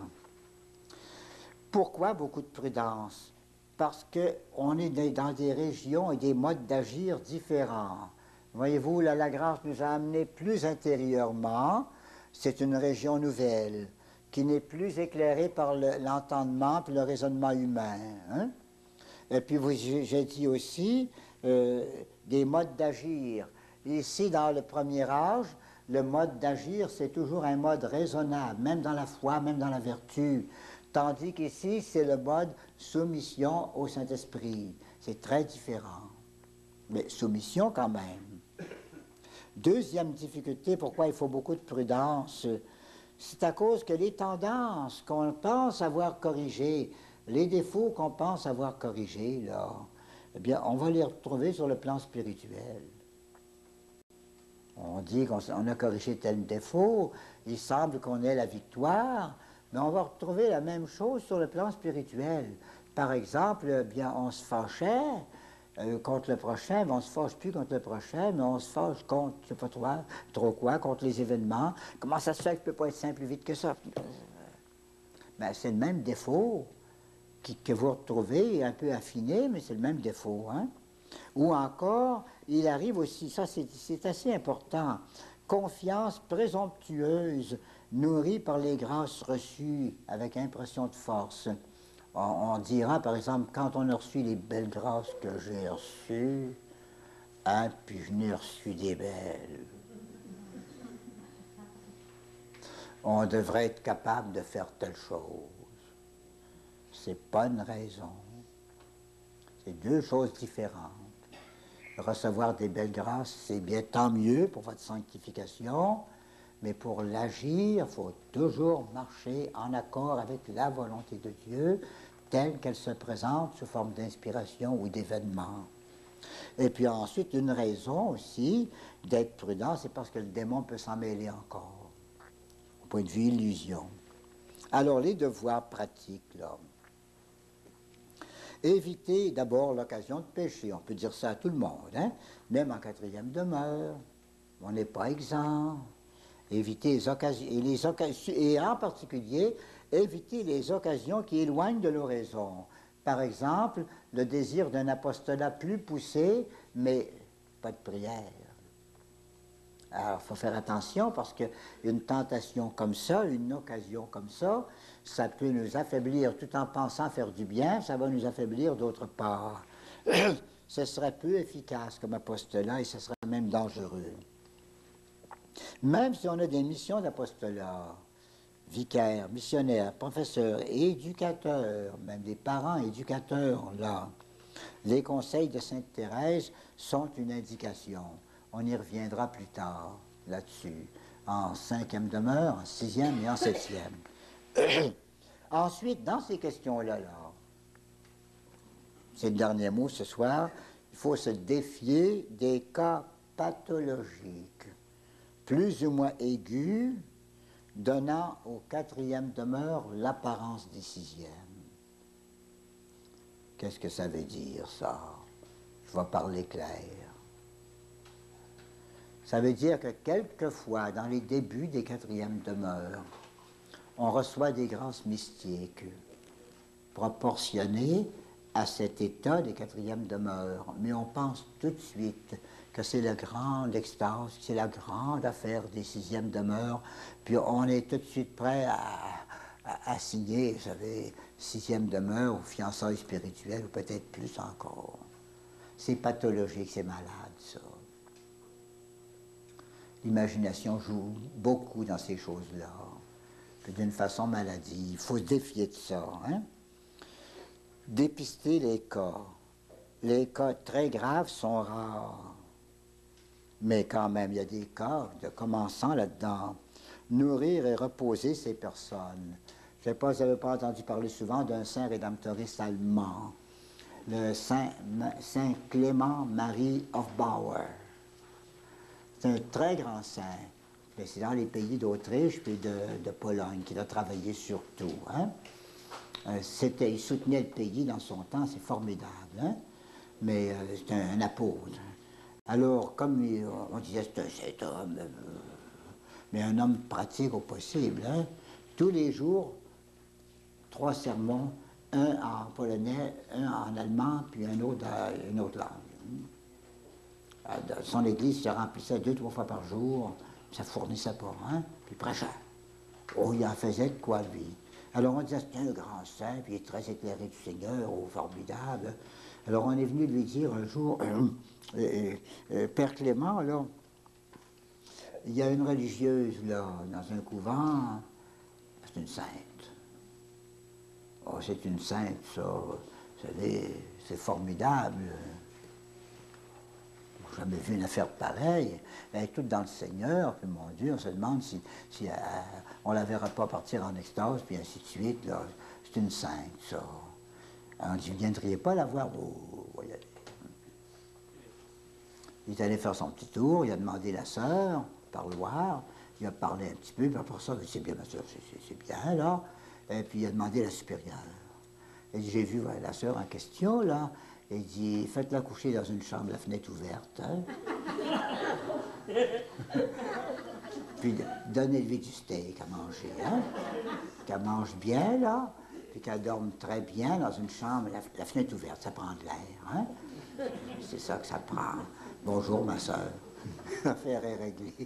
Pourquoi beaucoup de prudence? Parce qu'on est dans des régions et des modes d'agir différents. Voyez-vous, là, la grâce nous a amenés plus intérieurement. C'est une région nouvelle qui n'est plus éclairée par l'entendement et le raisonnement humain. Hein? Et puis, j'ai dit aussi, euh, des modes d'agir. Ici, dans le premier âge, le mode d'agir, c'est toujours un mode raisonnable, même dans la foi, même dans la vertu. Tandis qu'ici, c'est le mode soumission au Saint-Esprit. C'est très différent. Mais soumission quand même. Deuxième difficulté, pourquoi il faut beaucoup de prudence, c'est à cause que les tendances qu'on pense avoir corrigées, les défauts qu'on pense avoir corrigés, là, eh bien, on va les retrouver sur le plan spirituel. On dit qu'on a corrigé tel défaut, il semble qu'on ait la victoire, mais on va retrouver la même chose sur le plan spirituel. Par exemple, eh bien, on se fâchait euh, contre le prochain, mais on ne se fâche plus contre le prochain, mais on se fâche contre, je ne sais pas trop, trop quoi, contre les événements. Comment ça se fait que je ne peux pas être simple plus vite que ça? Ben, c'est le même défaut qui, que vous retrouvez, un peu affiné, mais c'est le même défaut. Hein? Ou encore, il arrive aussi, ça c'est assez important, confiance présomptueuse, nourrie par les grâces reçues avec impression de force. On, on dira, par exemple, quand on a reçu les belles grâces que j'ai reçues, hein, puis je n'ai reçu des belles. On devrait être capable de faire telle chose. C'est pas une raison. C'est deux choses différentes. Recevoir des belles grâces, c'est bien, tant mieux pour votre sanctification, mais pour l'agir, il faut toujours marcher en accord avec la volonté de Dieu, telle qu'elle se présente sous forme d'inspiration ou d'événement. Et puis ensuite, une raison aussi d'être prudent, c'est parce que le démon peut s'en mêler encore, au point de vue illusion. Alors, les devoirs pratiques, là. Éviter d'abord l'occasion de pécher. On peut dire ça à tout le monde, hein? Même en quatrième demeure. On n'est pas exempt. Éviter les occasions, et, les occasions, et en particulier, éviter les occasions qui éloignent de l'oraison. Par exemple, le désir d'un apostolat plus poussé, mais pas de prière. Alors, il faut faire attention parce qu'une tentation comme ça, une occasion comme ça, ça peut nous affaiblir tout en pensant faire du bien, ça va nous affaiblir d'autre part. Ce serait peu efficace comme apostolat et ce serait même dangereux. Même si on a des missions d'apostolat, vicaires, missionnaires, professeurs, éducateurs, même des parents éducateurs, là, les conseils de Sainte Thérèse sont une indication. On y reviendra plus tard là-dessus, en cinquième demeure, en sixième et en septième. Ensuite, dans ces questions-là, là, c'est le dernier mot ce soir, il faut se défier des cas pathologiques, plus ou moins aigus, donnant au quatrième demeure l'apparence des sixièmes. Qu'est-ce que ça veut dire, ça? Je vais parler clair. Ça veut dire que quelquefois, dans les débuts des quatrièmes demeures, on reçoit des grâces mystiques proportionnées à cet état des quatrièmes demeures. Mais on pense tout de suite que c'est la grande extase, que c'est la grande affaire des sixièmes demeures, puis on est tout de suite prêt à, à, à signer, vous savez, sixième demeure ou fiançailles spirituelles, ou peut-être plus encore. C'est pathologique, c'est malade, ça. L'imagination joue beaucoup dans ces choses-là. Puis d'une façon maladive. Il faut se défier de ça. Hein? Dépister les cas. Les cas très graves sont rares. Mais quand même, il y a des cas de commençant là-dedans. Nourrir et reposer ces personnes. Je ne sais pas si vous n'avez pas entendu parler souvent d'un saint rédemptoriste allemand, le saint, saint Clément Marie Hofbauer. C'est un très grand saint. C'est dans les pays d'Autriche et de, de Pologne qu'il a travaillé surtout. Hein? Euh, c'était, il soutenait le pays dans son temps, c'est formidable. Hein? Mais euh, c'est un, un apôtre. Alors, comme il, on disait, c'est cet homme, euh, mais un homme pratique au possible. Hein? Tous les jours, trois sermons, un en polonais, un en allemand, puis un autre dans une autre langue. Son église se remplissait deux, trois fois par jour, ça fournissait pas, hein? Puis prêchait. Oh, il en faisait de quoi, lui. Alors on disait, c'est un grand saint, puis il est très éclairé du Seigneur, oh, formidable. Alors on est venu lui dire un jour, euh, euh, euh, Père Clément, là, il y a une religieuse, là, dans un couvent, c'est une sainte. Oh, c'est une sainte, ça, vous savez, c'est formidable. Jamais vu une affaire pareille. Elle est toute dans le Seigneur, puis mon Dieu, on se demande si, si euh, on ne la verra pas partir en extase, puis ainsi de suite. Là. C'est une sainte, ça. Alors, on dit, vous ne viendriez pas la voir? Oh, voyez. Il est allé faire son petit tour, il a demandé la sœur, parloir, il a parlé un petit peu, puis après ça, c'est bien, ma sœur, c'est bien, là. Et puis il a demandé la supérieure. Et j'ai vu voilà, la sœur en question, là. Et il dit, faites-la coucher dans une chambre, la fenêtre ouverte. Hein? Puis donnez-lui du steak à manger. Hein? Qu'elle mange bien, là, puis qu'elle dorme très bien dans une chambre, la, la fenêtre ouverte, ça prend de l'air. Hein? C'est ça que ça prend. Bonjour, ma soeur. L'affaire est réglée.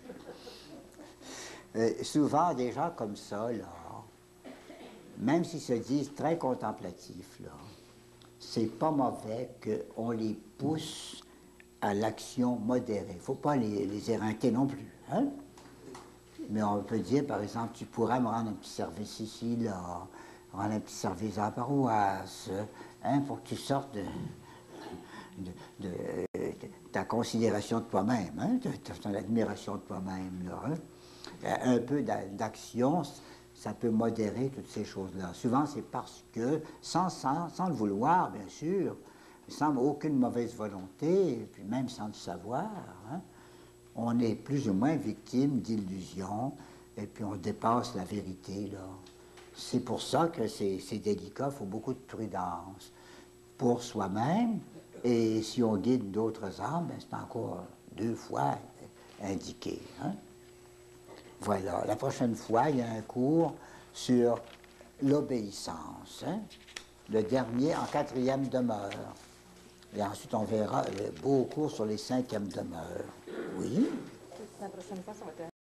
Euh, souvent, des gens comme ça, là, même s'ils se disent très contemplatifs, là, c'est pas mauvais qu'on les pousse à l'action modérée. Il ne faut pas les, les éreinter non plus. Hein? Mais on peut dire, par exemple, tu pourrais me rendre un petit service ici, là, rendre un petit service à la paroisse, hein, pour que tu sortes de, de, de, de ta considération de toi-même, hein, de, de ton admiration de toi-même. Là, hein? Un peu d'action, ça peut modérer toutes ces choses-là. Souvent, c'est parce que, sans, sans, sans le vouloir, bien sûr, sans aucune mauvaise volonté, et puis même sans le savoir, hein, on est plus ou moins victime d'illusions, et puis on dépasse la vérité, là. C'est pour ça que c'est délicat, il faut beaucoup de prudence. pour soi-même, et si on guide d'autres âmes, ben, c'est encore deux fois indiqué. Hein? Voilà, la prochaine fois, il y a un cours sur l'obéissance, hein? Le dernier en quatrième demeure. Et ensuite, on verra le beau cours sur les cinquièmes demeures. Oui? La prochaine fois, ça va être